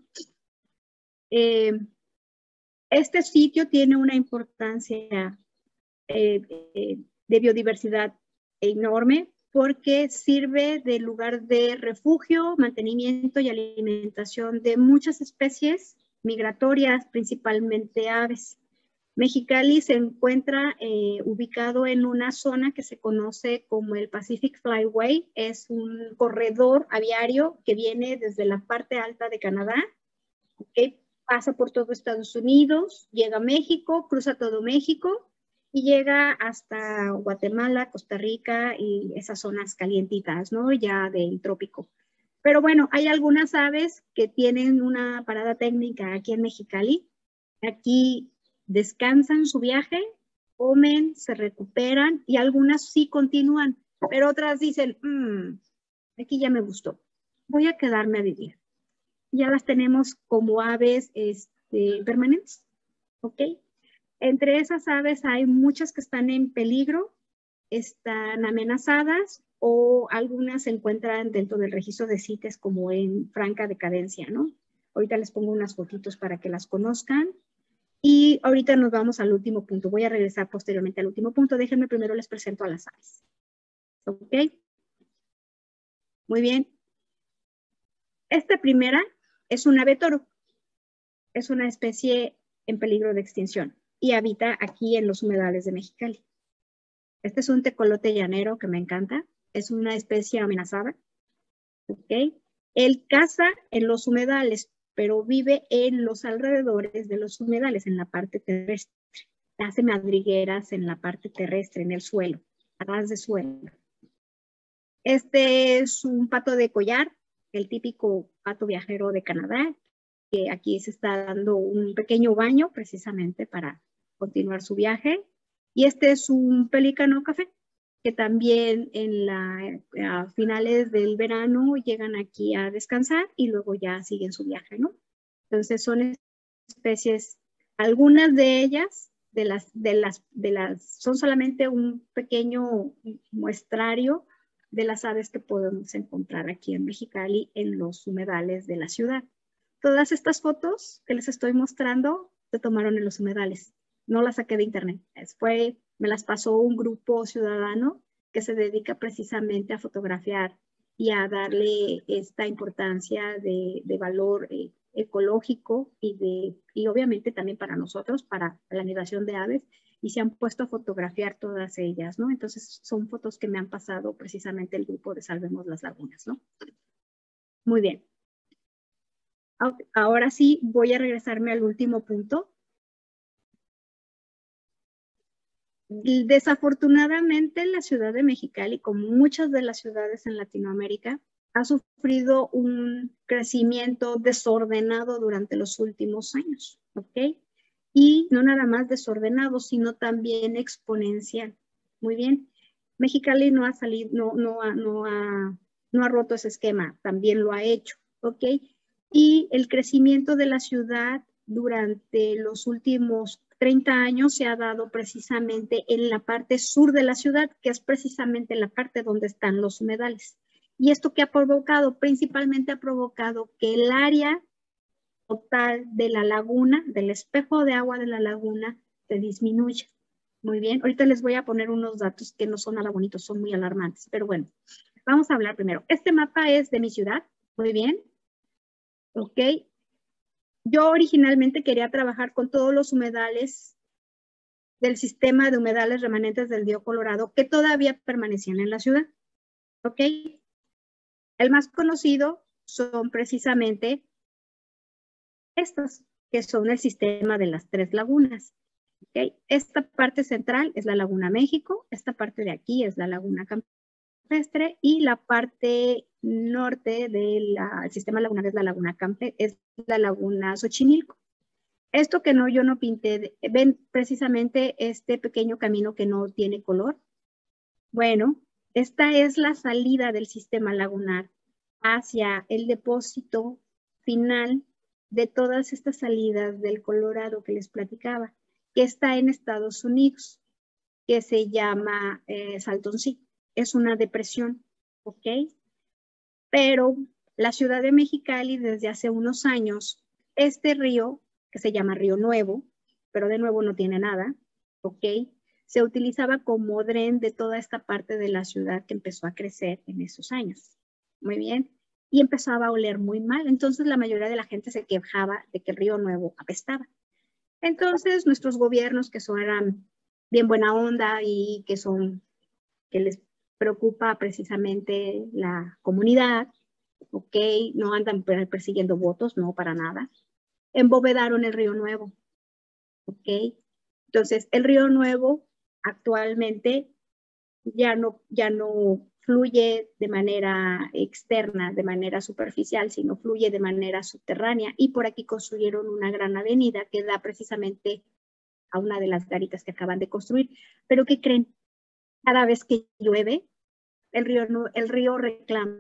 Eh, este sitio tiene una importancia eh, eh, de biodiversidad enorme porque sirve de lugar de refugio, mantenimiento y alimentación de muchas especies migratorias, principalmente aves. Mexicali se encuentra eh, ubicado en una zona que se conoce como el Pacific Flyway. Es un corredor aviario que viene desde la parte alta de Canadá, ¿okay? Pasa por todo Estados Unidos, llega a México, cruza todo México y llega hasta Guatemala, Costa Rica y esas zonas calientitas, ¿no? Ya del trópico. Pero bueno, hay algunas aves que tienen una parada técnica aquí en Mexicali. Aquí descansan su viaje comen, se recuperan y algunas sí continúan, pero otras dicen, mmm, aquí ya me gustó, voy a quedarme a vivir. Ya las tenemos como aves este, permanentes, ¿ok? Entre esas aves hay muchas que están en peligro, están amenazadas o algunas se encuentran dentro del registro de CITES como en franca decadencia, ¿no? Ahorita les pongo unas fotitos para que las conozcan. Y ahorita nos vamos al último punto. Voy a regresar posteriormente al último punto. Déjenme primero les presento a las aves. ¿Ok? Muy bien. Esta primera es un ave toro. Es una especie en peligro de extinción y habita aquí en los humedales de Mexicali. Este es un tecolote llanero que me encanta. Es una especie amenazada. ¿Ok? Él caza en los humedales, pero vive en los alrededores de los humedales, en la parte terrestre. Hace madrigueras en la parte terrestre, en el suelo, a ras de suelo. Este es un pato de collar, el típico pato viajero de Canadá, que aquí se está dando un pequeño baño precisamente para continuar su viaje. Y este es un pelícano café, que también en la, a finales del verano llegan aquí a descansar y luego ya siguen su viaje, ¿no? Entonces son especies, algunas de ellas, de las, de las, de las, son solamente un pequeño muestrario de las aves que podemos encontrar aquí en Mexicali en los humedales de la ciudad. Todas estas fotos que les estoy mostrando se tomaron en los humedales. No las saqué de internet. Fue, me las pasó un grupo ciudadano que se dedica precisamente a fotografiar y a darle esta importancia de, de valor eh, ecológico y, de, y obviamente también para nosotros, para la migración de aves, y se han puesto a fotografiar todas ellas, ¿no? Entonces son fotos que me han pasado precisamente el grupo de Salvemos las Lagunas, ¿no? Muy bien. Ahora sí voy a regresarme al último punto. Desafortunadamente la ciudad de Mexicali, como muchas de las ciudades en Latinoamérica, ha sufrido un crecimiento desordenado durante los últimos años, ¿ok? Y no nada más desordenado, sino también exponencial. Muy bien. Mexicali no ha salido, no, no, ha, no, ha, no ha roto ese esquema, también lo ha hecho, ¿ok? Y el crecimiento de la ciudad durante los últimos treinta años se ha dado precisamente en la parte sur de la ciudad, que es precisamente la parte donde están los humedales. Y esto que ha provocado, principalmente ha provocado que el área total de la laguna, del espejo de agua de la laguna, se disminuya. Muy bien, ahorita les voy a poner unos datos que no son nada bonitos, son muy alarmantes, pero bueno, vamos a hablar primero. Este mapa es de mi ciudad, muy bien, ok. Yo originalmente quería trabajar con todos los humedales del sistema de humedales remanentes del río Colorado que todavía permanecían en la ciudad, ok. El más conocido son precisamente estos, que son el sistema de las tres lagunas. ¿Okay? Esta parte central es la Laguna México, esta parte de aquí es la Laguna Campestre y la parte norte del sistema lagunar es la Laguna Campe, es la Laguna Xochimilco. Esto que no, yo no pinté, ven precisamente este pequeño camino que no tiene color. Bueno, esta es la salida del sistema lagunar hacia el depósito final de todas estas salidas del Colorado que les platicaba, que está en Estados Unidos, que se llama eh, Salton Sea. Es una depresión, ¿ok? Pero la ciudad de Mexicali desde hace unos años, este río, que se llama Río Nuevo, pero de nuevo no tiene nada, ¿ok? Se utilizaba como dren de toda esta parte de la ciudad que empezó a crecer en esos años. Muy bien. Y empezaba a oler muy mal. Entonces la mayoría de la gente se quejaba de que el Río Nuevo apestaba. Entonces nuestros gobiernos, que son eran bien buena onda y que son, que les preocupa precisamente la comunidad, ok, no andan persiguiendo votos, no, para nada, embovedaron el Río Nuevo, ok. Entonces el Río Nuevo actualmente ya no, ya no fluye de manera externa, de manera superficial, sino fluye de manera subterránea y por aquí construyeron una gran avenida que da precisamente a una de las garitas que acaban de construir. Pero ¿qué creen? Cada vez que llueve, el río, el río reclama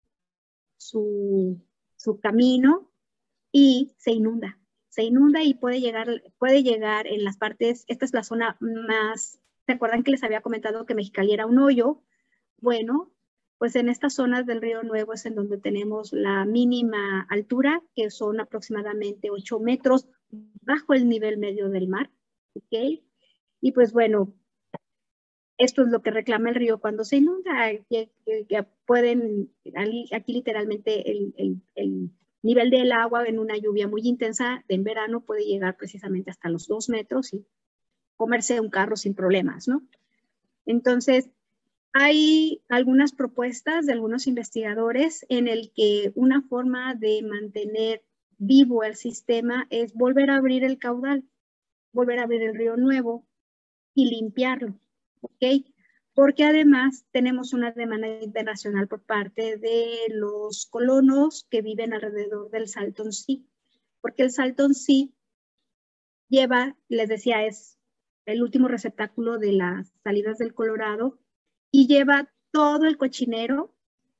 su, su camino y se inunda. Se inunda y puede llegar, puede llegar en las partes, esta es la zona más, ¿se acuerdan que les había comentado que Mexicali era un hoyo? Bueno, pues en estas zonas del Río Nuevo es en donde tenemos la mínima altura, que son aproximadamente ocho metros bajo el nivel medio del mar, ¿ok? Y pues bueno, esto es lo que reclama el río cuando se inunda, que, que, que pueden, aquí literalmente el, el, el nivel del agua en una lluvia muy intensa en verano puede llegar precisamente hasta los dos metros y comerse un carro sin problemas, ¿no? Entonces, hay algunas propuestas de algunos investigadores en el que una forma de mantener vivo el sistema es volver a abrir el caudal, volver a abrir el río Nuevo y limpiarlo, ¿ok? Porque además tenemos una demanda internacional por parte de los colonos que viven alrededor del Salton Sea, porque el Salton Sea lleva, les decía, es el último receptáculo de las salidas del Colorado y lleva todo el cochinero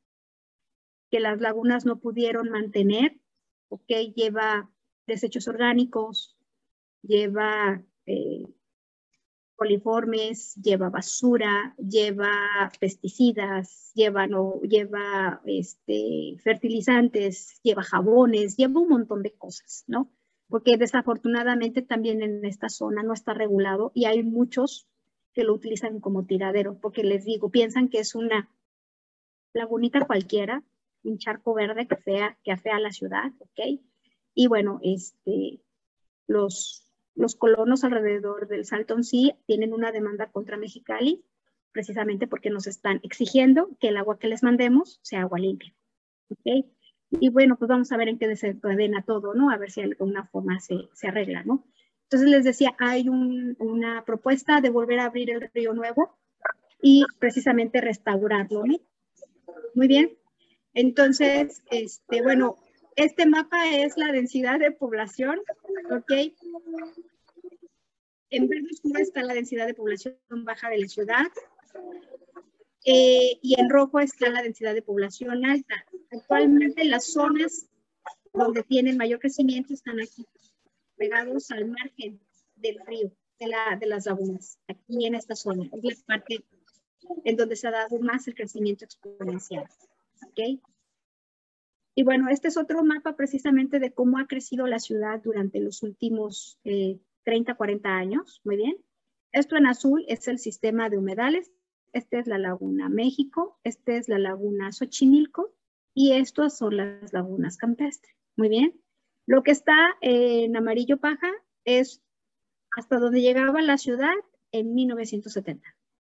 que las lagunas no pudieron mantener, ¿ok? Lleva desechos orgánicos, lleva eh, coliformes, lleva basura, lleva pesticidas, lleva, no, lleva este, fertilizantes, lleva jabones, lleva un montón de cosas, ¿no? Porque desafortunadamente también en esta zona no está regulado y hay muchos que lo utilizan como tiradero, porque les digo, piensan que es una lagunita cualquiera, un charco verde que afea, que afea la ciudad, ¿ok? Y bueno, este, los, los colonos alrededor del Salton Sea tienen una demanda contra Mexicali, precisamente porque nos están exigiendo que el agua que les mandemos sea agua limpia, ¿ok? Y bueno, pues vamos a ver en qué desencadena todo, ¿no? A ver si de alguna forma se, se arregla, ¿no? Entonces les decía, hay un, una propuesta de volver a abrir el río Nuevo y precisamente restaurarlo, ¿no? Muy bien. Entonces, este, bueno, este mapa es la densidad de población, ¿ok? En verde oscuro está la densidad de población baja de la ciudad eh, y en rojo está la densidad de población alta. Actualmente las zonas donde tienen mayor crecimiento están aquí, pegados al margen del río, de, la, de las lagunas, aquí en esta zona. Es la parte en donde se ha dado más el crecimiento exponencial, ¿ok? Y bueno, este es otro mapa precisamente de cómo ha crecido la ciudad durante los últimos eh, treinta, cuarenta años. Muy bien. Esto en azul es el sistema de humedales. Esta es la Laguna México. Esta es la Laguna Xochimilco. Y estas son las lagunas campestres. Muy bien. Lo que está en amarillo paja es hasta donde llegaba la ciudad en mil novecientos setenta.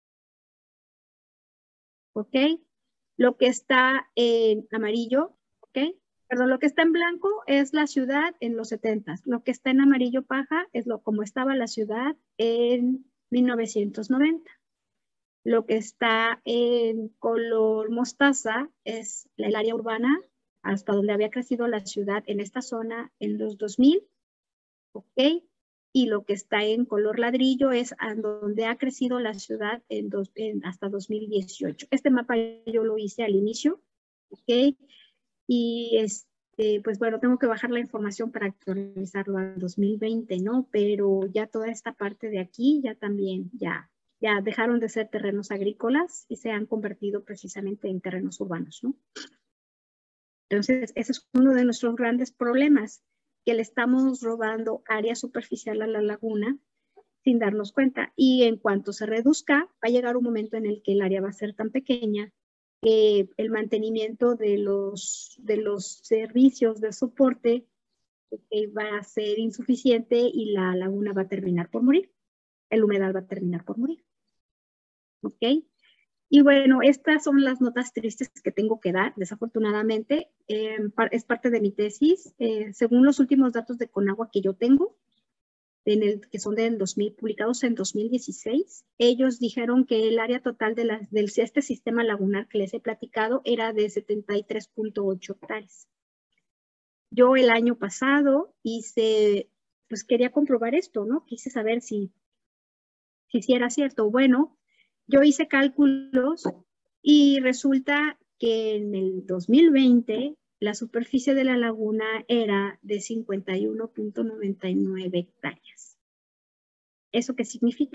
¿Ok? Lo que está en amarillo, ¿ok? Perdón, lo que está en blanco es la ciudad en los setentas. Lo que está en amarillo paja es lo como estaba la ciudad en mil novecientos noventa. Lo que está en color mostaza es el área urbana hasta donde había crecido la ciudad en esta zona en los dos mil, ¿ok? Y lo que está en color ladrillo es a donde ha crecido la ciudad en dos, en, hasta dos mil dieciocho. Este mapa yo lo hice al inicio, ¿ok? Y este, pues bueno, tengo que bajar la información para actualizarlo al dos mil veinte, ¿no? Pero ya toda esta parte de aquí ya también, ya, ya dejaron de ser terrenos agrícolas y se han convertido precisamente en terrenos urbanos, ¿no? Entonces, ese es uno de nuestros grandes problemas, que le estamos robando área superficial a la laguna sin darnos cuenta. Y en cuanto se reduzca, va a llegar un momento en el que el área va a ser tan pequeña que el mantenimiento de los, de los servicios de soporte eh, va a ser insuficiente y la laguna va a terminar por morir. El humedal va a terminar por morir. ¿Ok? Y bueno, estas son las notas tristes que tengo que dar, desafortunadamente. Eh, es parte de mi tesis. Eh, según los últimos datos de Conagua que yo tengo, en el, que son del dos mil, publicados en dos mil dieciséis, ellos dijeron que el área total de la, del este sistema lagunar que les he platicado era de setenta y tres punto ocho hectáreas. Yo el año pasado hice pues quería comprobar esto, ¿no? Quise saber si, si, si era cierto. Bueno, yo hice cálculos y resulta que en el dos mil veinte la superficie de la laguna era de cincuenta y uno punto noventa y nueve hectáreas. ¿Eso qué significa?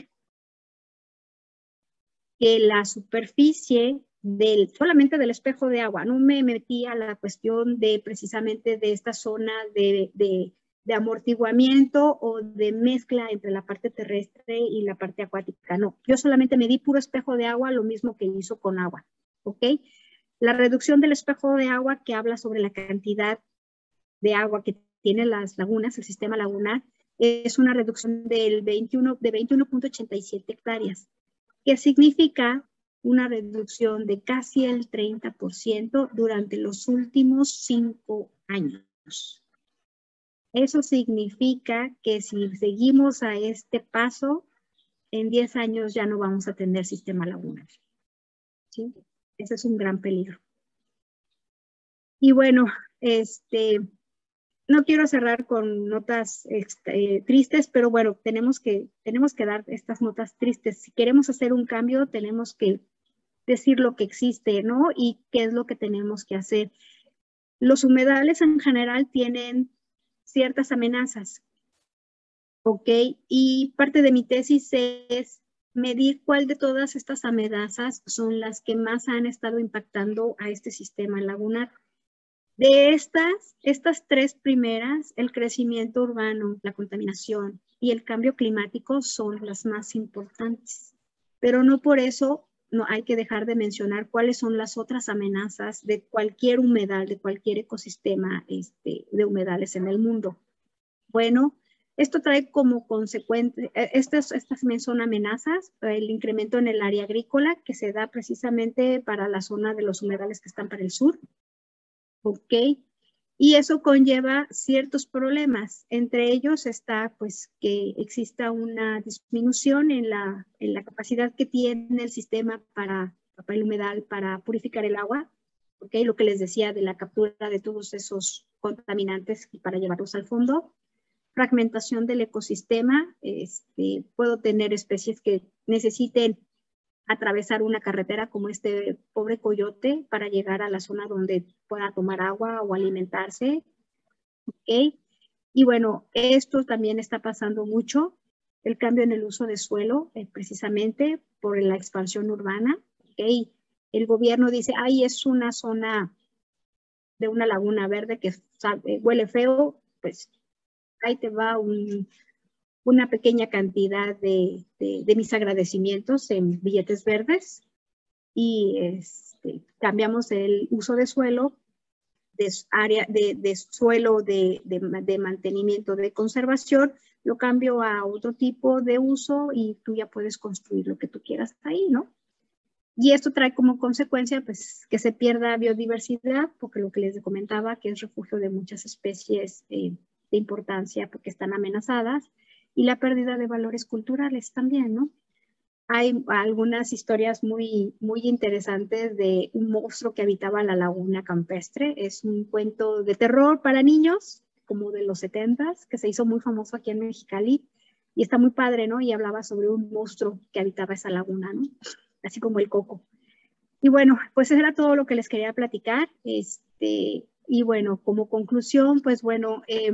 Que la superficie del, solamente del espejo de agua, no me metí a la cuestión de precisamente de esta zona de, de, de amortiguamiento o de mezcla entre la parte terrestre y la parte acuática, no, yo solamente medí puro espejo de agua, lo mismo que hizo con agua, ¿ok? La reducción del espejo de agua que habla sobre la cantidad de agua que tienen las lagunas, el sistema lagunar, es una reducción del veintiuno, de veintiuno punto ochenta y siete hectáreas, que significa una reducción de casi el treinta por ciento durante los últimos cinco años. Eso significa que si seguimos a este paso, en diez años ya no vamos a tener sistema lagunar. ¿Sí? Ese es un gran peligro. Y bueno, este, no quiero cerrar con notas este, tristes, pero bueno, tenemos que, tenemos que dar estas notas tristes. Si queremos hacer un cambio, tenemos que decir lo que existe, ¿no? Y qué es lo que tenemos que hacer. Los humedales en general tienen ciertas amenazas, ¿ok? Y parte de mi tesis es medir cuál de todas estas amenazas son las que más han estado impactando a este sistema lagunar. De estas, estas tres primeras, el crecimiento urbano, la contaminación y el cambio climático son las más importantes. Pero no por eso no hay que dejar de mencionar cuáles son las otras amenazas de cualquier humedal, de cualquier ecosistema este, de humedales en el mundo. Bueno, esto trae como consecuencia, estas, estas también son amenazas, el incremento en el área agrícola que se da precisamente para la zona de los humedales que están para el sur. ¿Ok? Y eso conlleva ciertos problemas. Entre ellos está pues que exista una disminución en la, en la capacidad que tiene el sistema para, para el humedal, para purificar el agua. ¿Ok? Lo que les decía de la captura de todos esos contaminantes y para llevarlos al fondo. Fragmentación del ecosistema. Este, puedo tener especies que necesiten atravesar una carretera como este pobre coyote para llegar a la zona donde pueda tomar agua o alimentarse. ¿Okay? Y bueno, esto también está pasando mucho, el cambio en el uso de suelo, eh, precisamente por la expansión urbana. ¿Okay? El gobierno dice, ay, es una zona de una laguna verde que sabe, huele feo, pues ahí te va un... una pequeña cantidad de, de, de mis agradecimientos en billetes verdes y este, cambiamos el uso de suelo, de, área, de, de suelo de, de, de mantenimiento de conservación, lo cambio a otro tipo de uso y tú ya puedes construir lo que tú quieras ahí, ¿no? Y esto trae como consecuencia pues, que se pierda biodiversidad, porque lo que les comentaba, que es refugio de muchas especies eh, de importancia porque están amenazadas, y la pérdida de valores culturales también, ¿no? Hay algunas historias muy, muy interesantes de un monstruo que habitaba la laguna campestre. Es un cuento de terror para niños, como de los setentas, que se hizo muy famoso aquí en Mexicali, y está muy padre, ¿no? Y hablaba sobre un monstruo que habitaba esa laguna, ¿no? Así como el coco. Y bueno, pues eso era todo lo que les quería platicar. Este, y bueno, como conclusión, pues bueno, eh,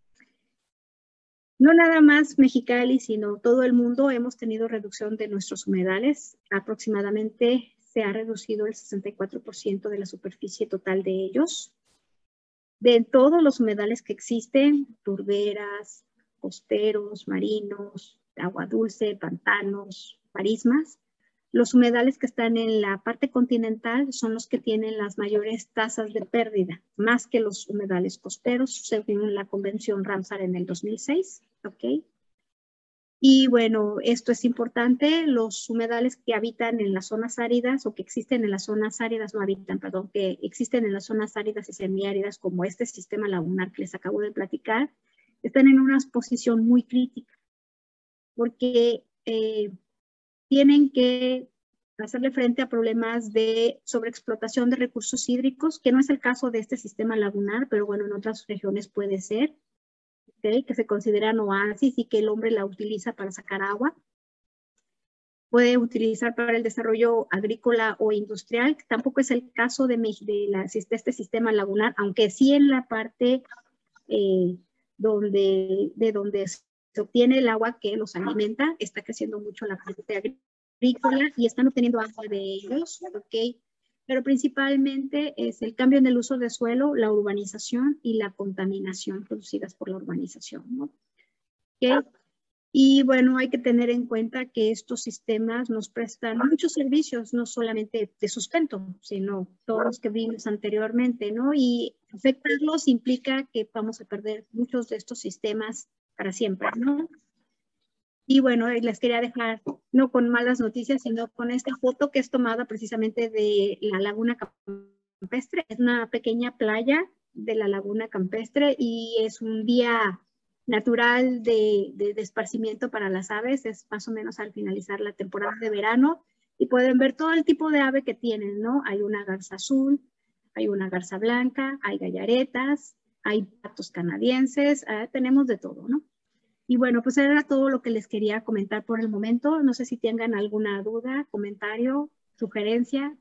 no nada más Mexicali, sino todo el mundo hemos tenido reducción de nuestros humedales. Aproximadamente se ha reducido el sesenta y cuatro por ciento de la superficie total de ellos. De todos los humedales que existen, turberas, costeros, marinos, agua dulce, pantanos, marismas, los humedales que están en la parte continental son los que tienen las mayores tasas de pérdida, más que los humedales costeros, según la Convención Ramsar en el dos mil seis. ¿Ok? Y bueno, esto es importante, los humedales que habitan en las zonas áridas o que existen en las zonas áridas, no habitan, perdón, que existen en las zonas áridas y semiáridas como este sistema lagunar que les acabo de platicar, están en una posición muy crítica porque eh, tienen que hacerle frente a problemas de sobreexplotación de recursos hídricos, que no es el caso de este sistema lagunar, pero bueno, en otras regiones puede ser. ¿Ok? ¿ok? Que se consideran oasis y que el hombre la utiliza para sacar agua. Puede utilizar para el desarrollo agrícola o industrial. Tampoco es el caso de, de, la, de este sistema lagunar, aunque sí en la parte eh, donde, de donde se obtiene el agua que los alimenta, está creciendo mucho la parte agrícola y están obteniendo agua de ellos, ¿ok? Pero principalmente es el cambio en el uso de suelo, la urbanización y la contaminación producidas por la urbanización, ¿no? ¿Okay? Y bueno, hay que tener en cuenta que estos sistemas nos prestan muchos servicios, no solamente de sustento, sino todos los que vimos anteriormente, ¿no? Y afectarlos implica que vamos a perder muchos de estos sistemas para siempre, ¿no? Y bueno, les quería dejar, no con malas noticias, sino con esta foto que es tomada precisamente de la Laguna Campestre. Es una pequeña playa de la Laguna Campestre y es un día natural de, de, de esparcimiento para las aves. Es más o menos al finalizar la temporada de verano y pueden ver todo el tipo de ave que tienen, ¿no? Hay una garza azul, hay una garza blanca, hay gallaretas, hay patos canadienses, eh, tenemos de todo, ¿no? Y bueno, pues era todo lo que les quería comentar por el momento. No sé si tengan alguna duda, comentario, sugerencia.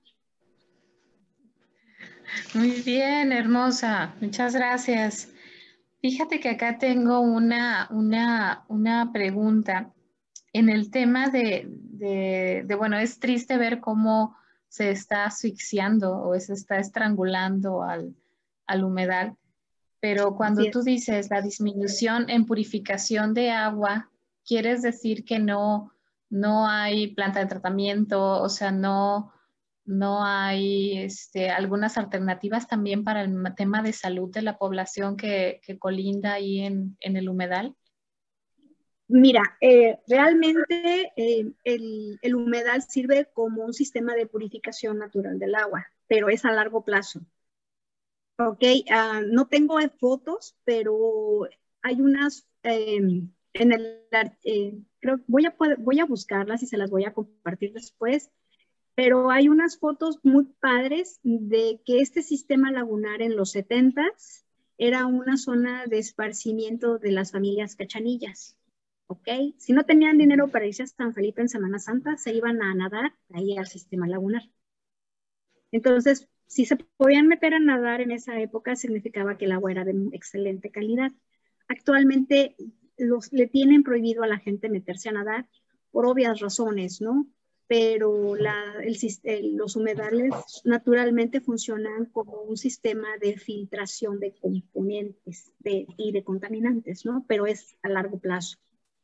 Muy bien, hermosa. Muchas gracias. Fíjate que acá tengo una, una, una pregunta en el tema de, de, de, bueno, es triste ver cómo se está asfixiando o se está estrangulando al, al humedal. Pero cuando tú dices la disminución en purificación de agua, ¿quieres decir que no, no hay planta de tratamiento? O sea, no, no hay este, algunas alternativas también para el tema de salud de la población que, que colinda ahí en, en el humedal. Mira, eh, realmente eh, el, el humedal sirve como un sistema de purificación natural del agua, pero es a largo plazo. Ok, uh, no tengo fotos, pero hay unas eh, en el, eh, creo, voy a, voy a buscarlas y se las voy a compartir después, pero hay unas fotos muy padres de que este sistema lagunar en los setentas era una zona de esparcimiento de las familias cachanillas, ok. Si no tenían dinero para irse a San Felipe en Semana Santa, se iban a nadar ahí al sistema lagunar. Entonces, si se podían meter a nadar en esa época, significaba que el agua era de excelente calidad. Actualmente los, le tienen prohibido a la gente meterse a nadar por obvias razones, ¿no? Pero la, el, el, los humedales naturalmente funcionan como un sistema de filtración de componentes de, y de contaminantes, ¿no? Pero es a largo plazo.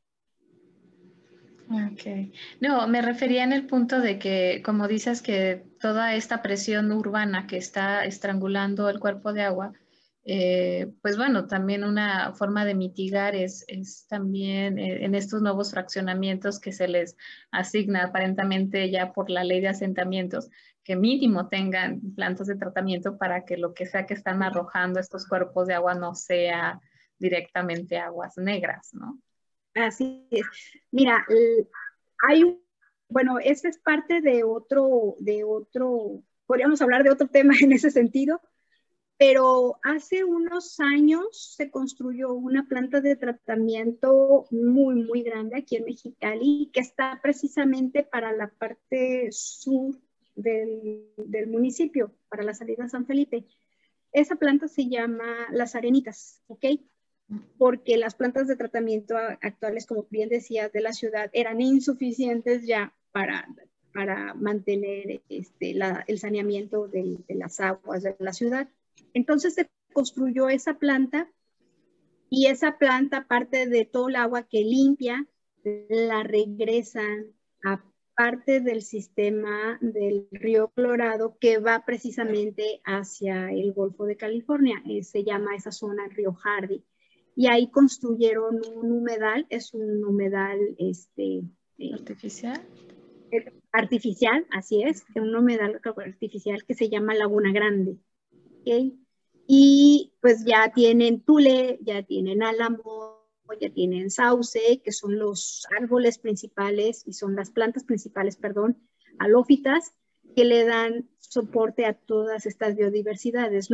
Ok. No, me refería en el punto de que, como dices, que toda esta presión urbana que está estrangulando el cuerpo de agua, eh, pues bueno, también una forma de mitigar es, es también eh, en estos nuevos fraccionamientos que se les asigna aparentemente ya por la ley de asentamientos, que mínimo tengan plantas de tratamiento para que lo que sea que están arrojando estos cuerpos de agua no sea directamente aguas negras, ¿no? Así es. Mira, hay un, bueno, esa es parte de otro, de otro, podríamos hablar de otro tema en ese sentido, pero hace unos años se construyó una planta de tratamiento muy, muy grande aquí en Mexicali, que está precisamente para la parte sur del, del municipio, para la salida a San Felipe. Esa planta se llama Las Arenitas, ¿ok? Porque las plantas de tratamiento actuales, como bien decías, de la ciudad, eran insuficientes ya para, para mantener este, la, el saneamiento de, de las aguas de la ciudad. Entonces se construyó esa planta y esa planta, aparte de todo el agua que limpia, la regresan a parte del sistema del río Colorado que va precisamente hacia el Golfo de California. Eh, se llama esa zona el río Hardy. Y ahí construyeron un humedal, es un humedal este, artificial. Eh, artificial, así es, un humedal artificial que se llama Laguna Grande. ¿Okay? Y pues ya tienen tule, ya tienen álamo, ya tienen sauce, que son los árboles principales y son las plantas principales, perdón, halófitas, que le dan soporte a todas estas biodiversidades, ¿no?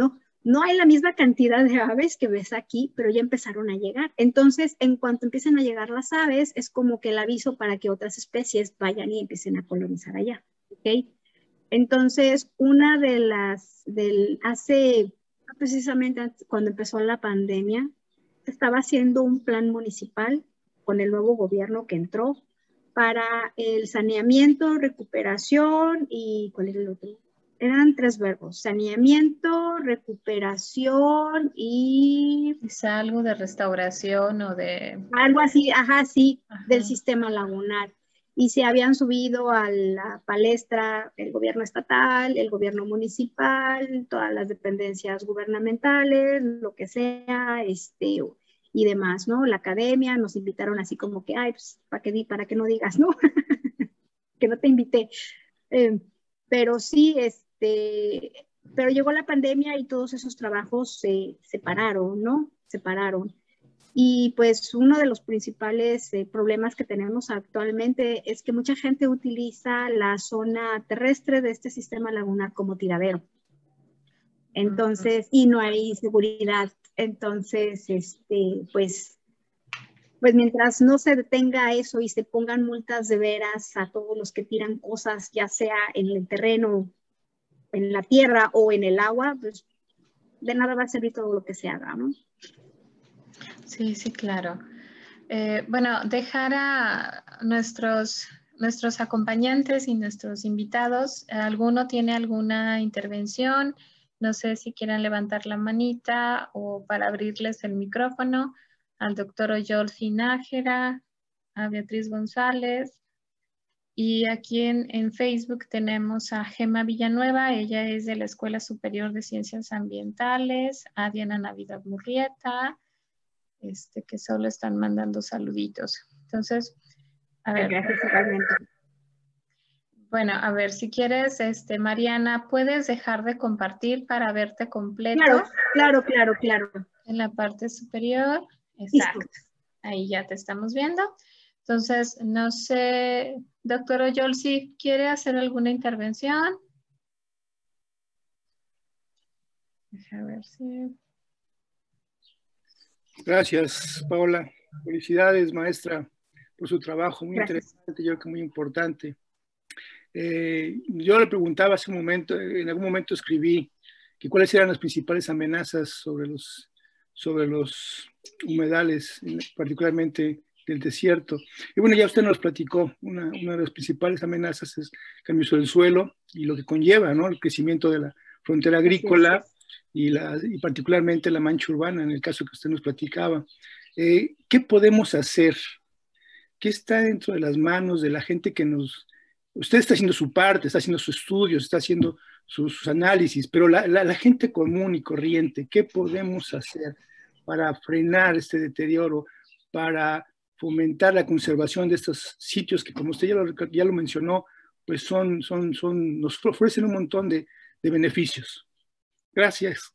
no hay la misma cantidad de aves que ves aquí, pero ya empezaron a llegar. Entonces, en cuanto empiecen a llegar las aves, es como que el aviso para que otras especies vayan y empiecen a colonizar allá, ¿ok? Entonces, una de las, del, hace precisamente cuando empezó la pandemia, se estaba haciendo un plan municipal con el nuevo gobierno que entró para el saneamiento, recuperación y, ¿cuál era el otro? Eran tres verbos, saneamiento, recuperación y... ¿Es algo de restauración o de...? Algo así, ajá, sí, Ajá. del sistema lagunar. Y se habían subido a la palestra el gobierno estatal, el gobierno municipal, todas las dependencias gubernamentales, lo que sea, este, y demás, ¿no? La academia nos invitaron así como que, ay, pues, para que, para que no digas, ¿no? Que no te invité. Eh, pero sí, este, pero llegó la pandemia y todos esos trabajos se separaron, ¿no? Se pararon. Y pues uno de los principales eh, problemas que tenemos actualmente es que mucha gente utiliza la zona terrestre de este sistema lagunar como tiradero. Entonces, y no hay seguridad. Entonces, este, pues, pues mientras no se detenga eso y se pongan multas de veras a todos los que tiran cosas, ya sea en el terreno, en la tierra o en el agua, pues de nada va a servir todo lo que se haga, ¿no? Sí, sí, claro. Eh, bueno, dejar a nuestros, nuestros acompañantes y nuestros invitados, ¿alguno tiene alguna intervención? No sé si quieran levantar la manita o para abrirles el micrófono al doctor Oyolfi Nájera, a Beatriz González. Y aquí en, en Facebook tenemos a Gema Villanueva, ella es de la Escuela Superior de Ciencias Ambientales, a Diana Navidad Murrieta, este, que solo están mandando saluditos. Entonces, a ver. Gracias, igualmente. Bueno, a ver, si quieres, este, Mariana, ¿puedes dejar de compartir para verte completo? Claro, claro, claro, claro. En la parte superior. Exacto. Listo. Ahí ya te estamos viendo. Entonces, no sé, doctor Oyol, si quiere hacer alguna intervención. Deja ver si... Gracias, Paola. Felicidades, maestra, por su trabajo. Muy Gracias. Interesante, yo creo que muy importante. Eh, yo le preguntaba hace un momento, en algún momento escribí que cuáles eran las principales amenazas sobre los, sobre los humedales, particularmente del desierto. Y bueno, ya usted nos platicó, una, una de las principales amenazas es el cambio sobre el suelo y lo que conlleva, ¿no? El crecimiento de la frontera agrícola y, la, y particularmente la mancha urbana, en el caso que usted nos platicaba. Eh, ¿Qué podemos hacer? ¿Qué está dentro de las manos de la gente que nos... Usted está haciendo su parte, está haciendo sus estudios, está haciendo sus, sus análisis, pero la, la, la gente común y corriente, ¿qué podemos hacer para frenar este deterioro, para fomentar la conservación de estos sitios que, como usted ya lo, ya lo mencionó, pues son, son, son, nos ofrecen un montón de, de beneficios? Gracias.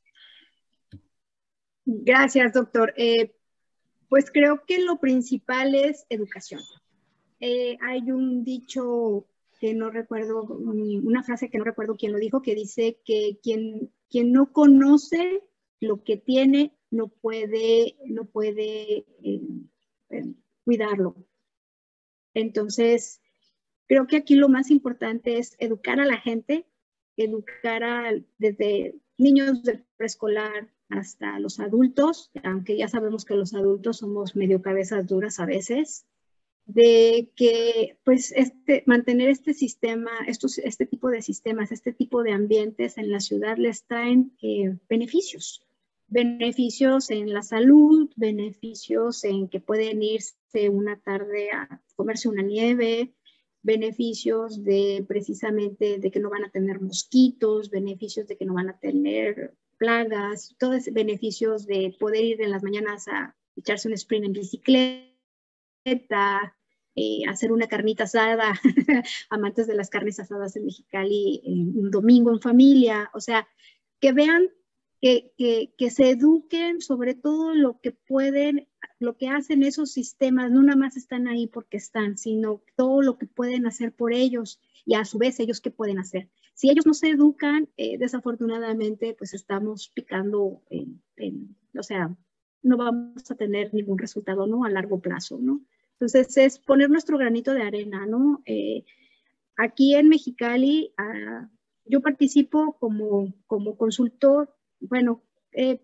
Gracias, doctor. Eh, pues creo que lo principal es educación. Eh, hay un dicho que no recuerdo, una frase que no recuerdo quién lo dijo, que dice que quien, quien no conoce lo que tiene no puede, no puede eh, eh, cuidarlo. Entonces, creo que aquí lo más importante es educar a la gente, educar a, desde niños del preescolar hasta los adultos, aunque ya sabemos que los adultos somos medio cabezas duras a veces, de que pues este, mantener este sistema, estos, este tipo de sistemas, este tipo de ambientes en la ciudad les traen eh, beneficios. Beneficios en la salud, beneficios en que pueden irse una tarde a comerse una nieve, beneficios de precisamente de que no van a tener mosquitos, beneficios de que no van a tener plagas, todos beneficios de poder ir en las mañanas a echarse un sprint en bicicleta, eh, hacer una carnita asada, amantes de las carnes asadas en Mexicali, eh, un domingo en familia, o sea, que vean, que, que, que se eduquen sobre todo lo que pueden lo que hacen esos sistemas no nada más están ahí porque están, sino todo lo que pueden hacer por ellos y a su vez ellos qué pueden hacer. Si ellos no se educan, eh, desafortunadamente pues estamos picando, en, en, o sea, no vamos a tener ningún resultado, ¿no? A largo plazo, ¿no? Entonces es poner nuestro granito de arena, ¿no? Eh, aquí en Mexicali, uh, yo participo como, como consultor, bueno, eh,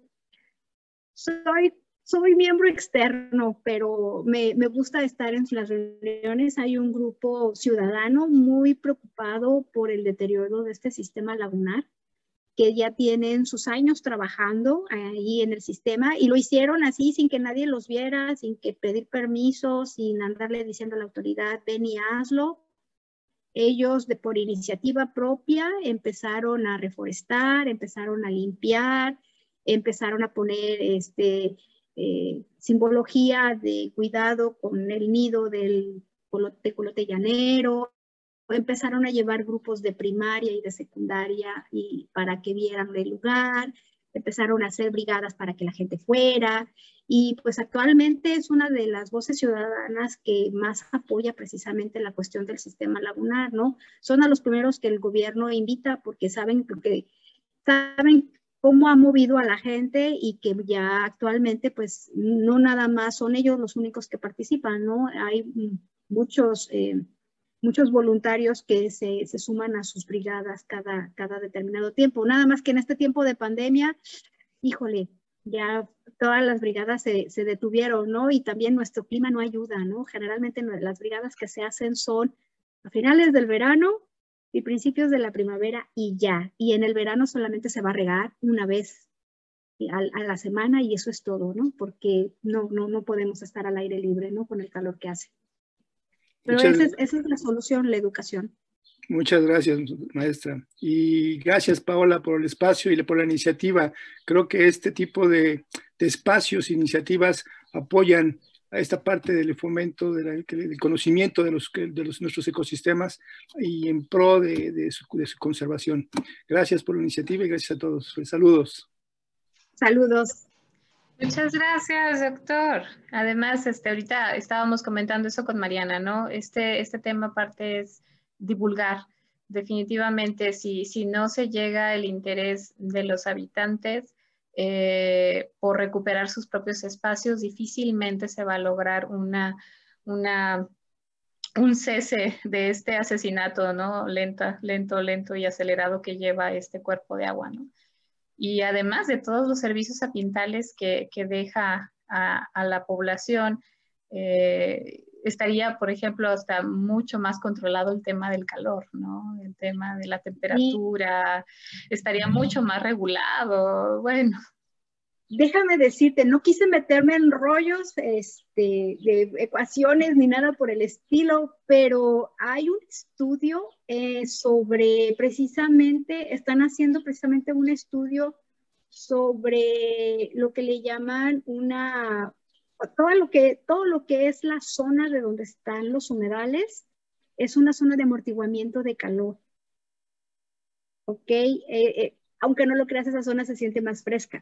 soy, soy miembro externo, pero me, me gusta estar en las reuniones. Hay un grupo ciudadano muy preocupado por el deterioro de este sistema lagunar, que ya tienen sus años trabajando ahí en el sistema y lo hicieron así sin que nadie los viera, sin que pedir permiso, sin andarle diciendo a la autoridad, ven y hazlo. Ellos de, por iniciativa propia empezaron a reforestar, empezaron a limpiar, empezaron a poner este, eh, simbología de cuidado con el nido del tecolote llanero. Empezaron a llevar grupos de primaria y de secundaria y para que vieran el lugar, empezaron a hacer brigadas para que la gente fuera y pues actualmente es una de las voces ciudadanas que más apoya precisamente la cuestión del sistema lagunar, ¿no? Son a los primeros que el gobierno invita porque saben, porque saben cómo ha movido a la gente y que ya actualmente pues no nada más son ellos los únicos que participan, ¿no? Hay muchos... Eh, muchos voluntarios que se, se suman a sus brigadas cada, cada determinado tiempo. Nada más que en este tiempo de pandemia, híjole, ya todas las brigadas se, se detuvieron, ¿no? Y también nuestro clima no ayuda, ¿no? Generalmente las brigadas que se hacen son a finales del verano y principios de la primavera y ya. Y en el verano solamente se va a regar una vez a, a la semana y eso es todo, ¿no? Porque no, no, no podemos estar al aire libre, ¿no? Con el calor que hace. Pero esa es, esa es la solución, la educación. Muchas gracias, maestra. Y gracias, Paola, por el espacio y por la iniciativa. Creo que este tipo de, de espacios, iniciativas, apoyan a esta parte del fomento, de la, del conocimiento de, los, de los, nuestros ecosistemas y en pro de, de, su, de su conservación. Gracias por la iniciativa y gracias a todos. Saludos. Saludos. Muchas gracias, doctor. Además, este, ahorita estábamos comentando eso con Mariana, ¿no? Este, este tema aparte es divulgar. Definitivamente, si, si no se llega el interés de los habitantes eh, por recuperar sus propios espacios, difícilmente se va a lograr una, una, un cese de este asesinato, ¿no? Lenta, lento, lento y acelerado que lleva este cuerpo de agua, ¿no? Y además de todos los servicios ambientales que, que deja a, a la población, eh, estaría, por ejemplo, hasta mucho más controlado el tema del calor, ¿no? El tema de la temperatura, sí. Estaría mucho más regulado, bueno. Déjame decirte, no quise meterme en rollos este, de ecuaciones ni nada por el estilo, pero hay un estudio eh, sobre precisamente, están haciendo precisamente un estudio sobre lo que le llaman una, todo lo que, todo lo que es la zona de donde están los humedales, es una zona de amortiguamiento de calor. ¿Ok? Eh, eh, aunque no lo creas, esa zona se siente más fresca.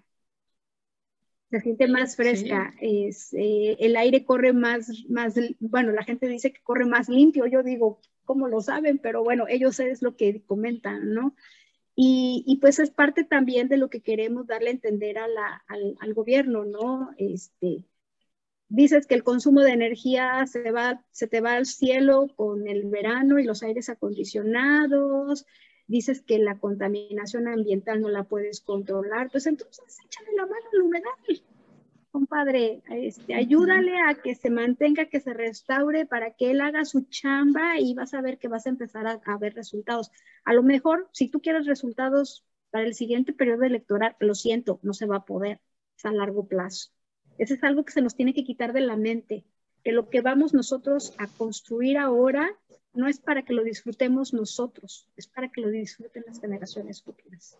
Se siente más fresca, sí. es, eh, el aire corre más, más, bueno, la gente dice que corre más limpio, yo digo, ¿cómo lo saben? Pero bueno, ellos es lo que comentan, ¿no? Y, y pues es parte también de lo que queremos darle a entender a la, al, al gobierno, ¿no? Este, dices que el consumo de energía se, va, se te va al cielo con el verano y los aires acondicionados, dices que la contaminación ambiental no la puedes controlar, pues entonces échale la mano al humedal, compadre, este, ayúdale a que se mantenga, que se restaure para que él haga su chamba y vas a ver que vas a empezar a, a ver resultados. A lo mejor, si tú quieres resultados para el siguiente periodo electoral, lo siento, no se va a poder, es a largo plazo. Eso es algo que se nos tiene que quitar de la mente, que lo que vamos nosotros a construir ahora no es para que lo disfrutemos nosotros, es para que lo disfruten las generaciones futuras.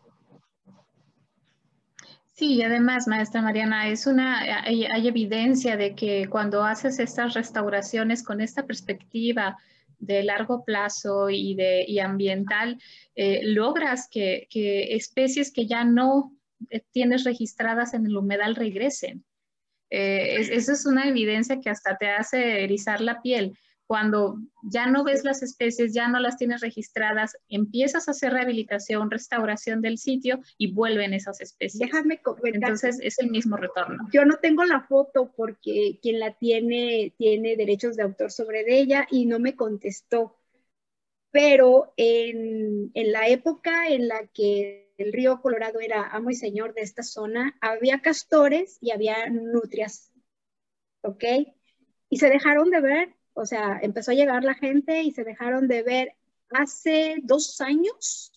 Sí, y además, maestra Mariana, es una, hay, hay evidencia de que cuando haces estas restauraciones con esta perspectiva de largo plazo y, de, y ambiental, eh, logras que, que especies que ya no tienes registradas en el humedal regresen. Eh, es, eso es una evidencia que hasta te hace erizar la piel. Cuando ya no ves las especies, ya no las tienes registradas, empiezas a hacer rehabilitación, restauración del sitio y vuelven esas especies. Déjame comentar. Entonces es el mismo retorno. Yo no tengo la foto porque quien la tiene tiene derechos de autor sobre ella y no me contestó. Pero en, en la época en la que el río Colorado era amo y señor de esta zona, había castores y había nutrias, ¿ok? Y se dejaron de ver. O sea, empezó a llegar la gente y se dejaron de ver. Hace dos años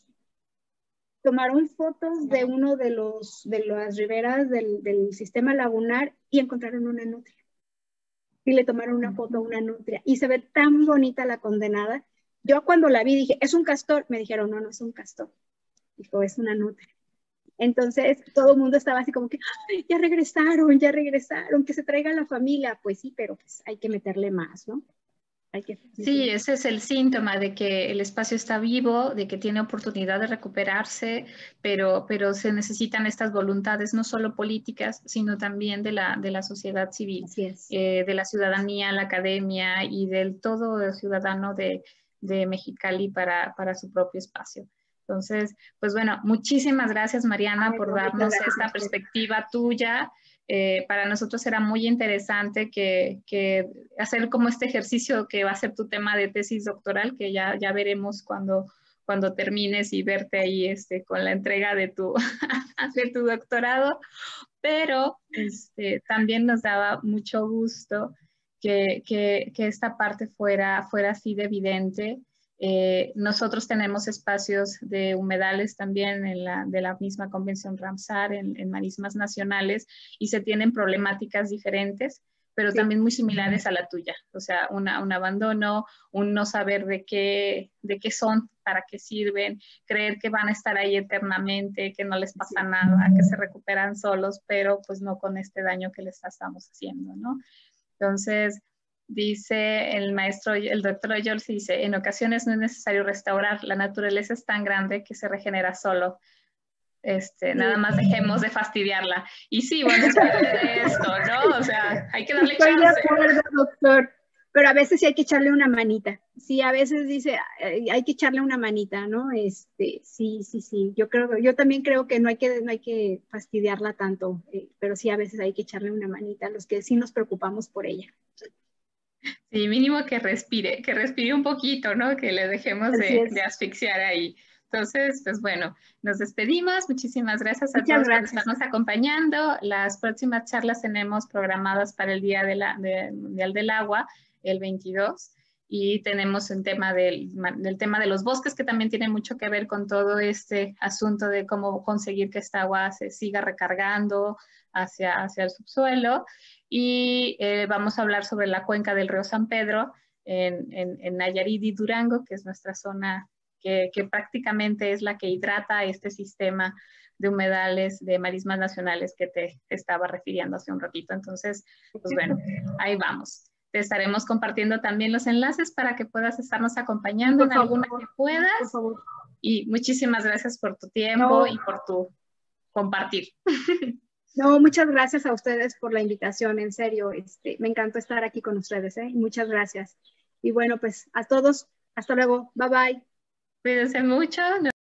tomaron fotos de uno de, los, de las riberas del, del sistema lagunar y encontraron una nutria. Y le tomaron una foto a una nutria. Y se ve tan bonita la condenada. Yo cuando la vi dije, ¿es un castor? Me dijeron, no, no es un castor. Dijo, es una nutria. Entonces todo el mundo estaba así como que, ¡ay, ya regresaron, ya regresaron, que se traiga la familia! Pues sí, pero pues hay que meterle más, ¿no? Hay que sí, ese es el síntoma de que el espacio está vivo, de que tiene oportunidad de recuperarse, pero, pero se necesitan estas voluntades no solo políticas, sino también de la, de la sociedad civil, Así es. eh, de la ciudadanía, la academia y del todo ciudadano de, de Mexicali para, para su propio espacio. Entonces, pues bueno, muchísimas gracias, Mariana, Ay, por darnos gracias. esta perspectiva tuya. Eh, para nosotros era muy interesante que, que hacer como este ejercicio que va a ser tu tema de tesis doctoral, que ya, ya veremos cuando, cuando termines y verte ahí este, con la entrega de tu, de tu doctorado. Pero este, también nos daba mucho gusto que, que, que esta parte fuera, fuera así de evidente. Eh, nosotros tenemos espacios de humedales también en la, de la misma Convención Ramsar, en, en marismas nacionales, y se tienen problemáticas diferentes, pero sí. también muy similares a la tuya. O sea, una, un abandono, un no saber de qué, de qué son, para qué sirven, creer que van a estar ahí eternamente, que no les pasa sí. nada, que se recuperan solos, pero pues no con este daño que les estamos haciendo, ¿no? Entonces, dice el maestro, el doctor George dice, en ocasiones no es necesario restaurar, la naturaleza es tan grande que se regenera solo. Este, sí. Nada más dejemos de fastidiarla. Y sí, bueno, es parte de esto, ¿no? O sea, hay que darle Estoy chance. de acuerdo, doctor, pero a veces sí hay que echarle una manita. Sí, a veces dice, hay que echarle una manita, ¿no? Este, sí, sí, sí. Yo creo, yo también creo que no hay que, no hay que fastidiarla tanto, eh, pero sí a veces hay que echarle una manita a los que sí nos preocupamos por ella. Sí, mínimo que respire, que respire un poquito, ¿no? Que le dejemos de, de asfixiar ahí. Entonces, pues bueno, nos despedimos. Muchísimas gracias a Muchas todos gracias. por estarnos acompañando. Las próximas charlas tenemos programadas para el Día de la, de, Mundial del Agua, el veintidós, y tenemos un tema del, del tema de los bosques, que también tiene mucho que ver con todo este asunto de cómo conseguir que esta agua se siga recargando hacia, hacia el subsuelo. Y eh, vamos a hablar sobre la cuenca del río San Pedro en, en, en Nayarit y Durango, que es nuestra zona que, que prácticamente es la que hidrata este sistema de humedales de marismas nacionales que te estaba refiriendo hace un ratito. Entonces, pues bueno, ahí vamos. Te estaremos compartiendo también los enlaces para que puedas estarnos acompañando en alguna que puedas. Por favor. Y muchísimas gracias por tu tiempo no. y por tu compartir. No, muchas gracias a ustedes por la invitación, en serio, este, me encantó estar aquí con ustedes, ¿eh? Muchas gracias. Y bueno, pues a todos, hasta luego, bye bye. Cuídense mucho.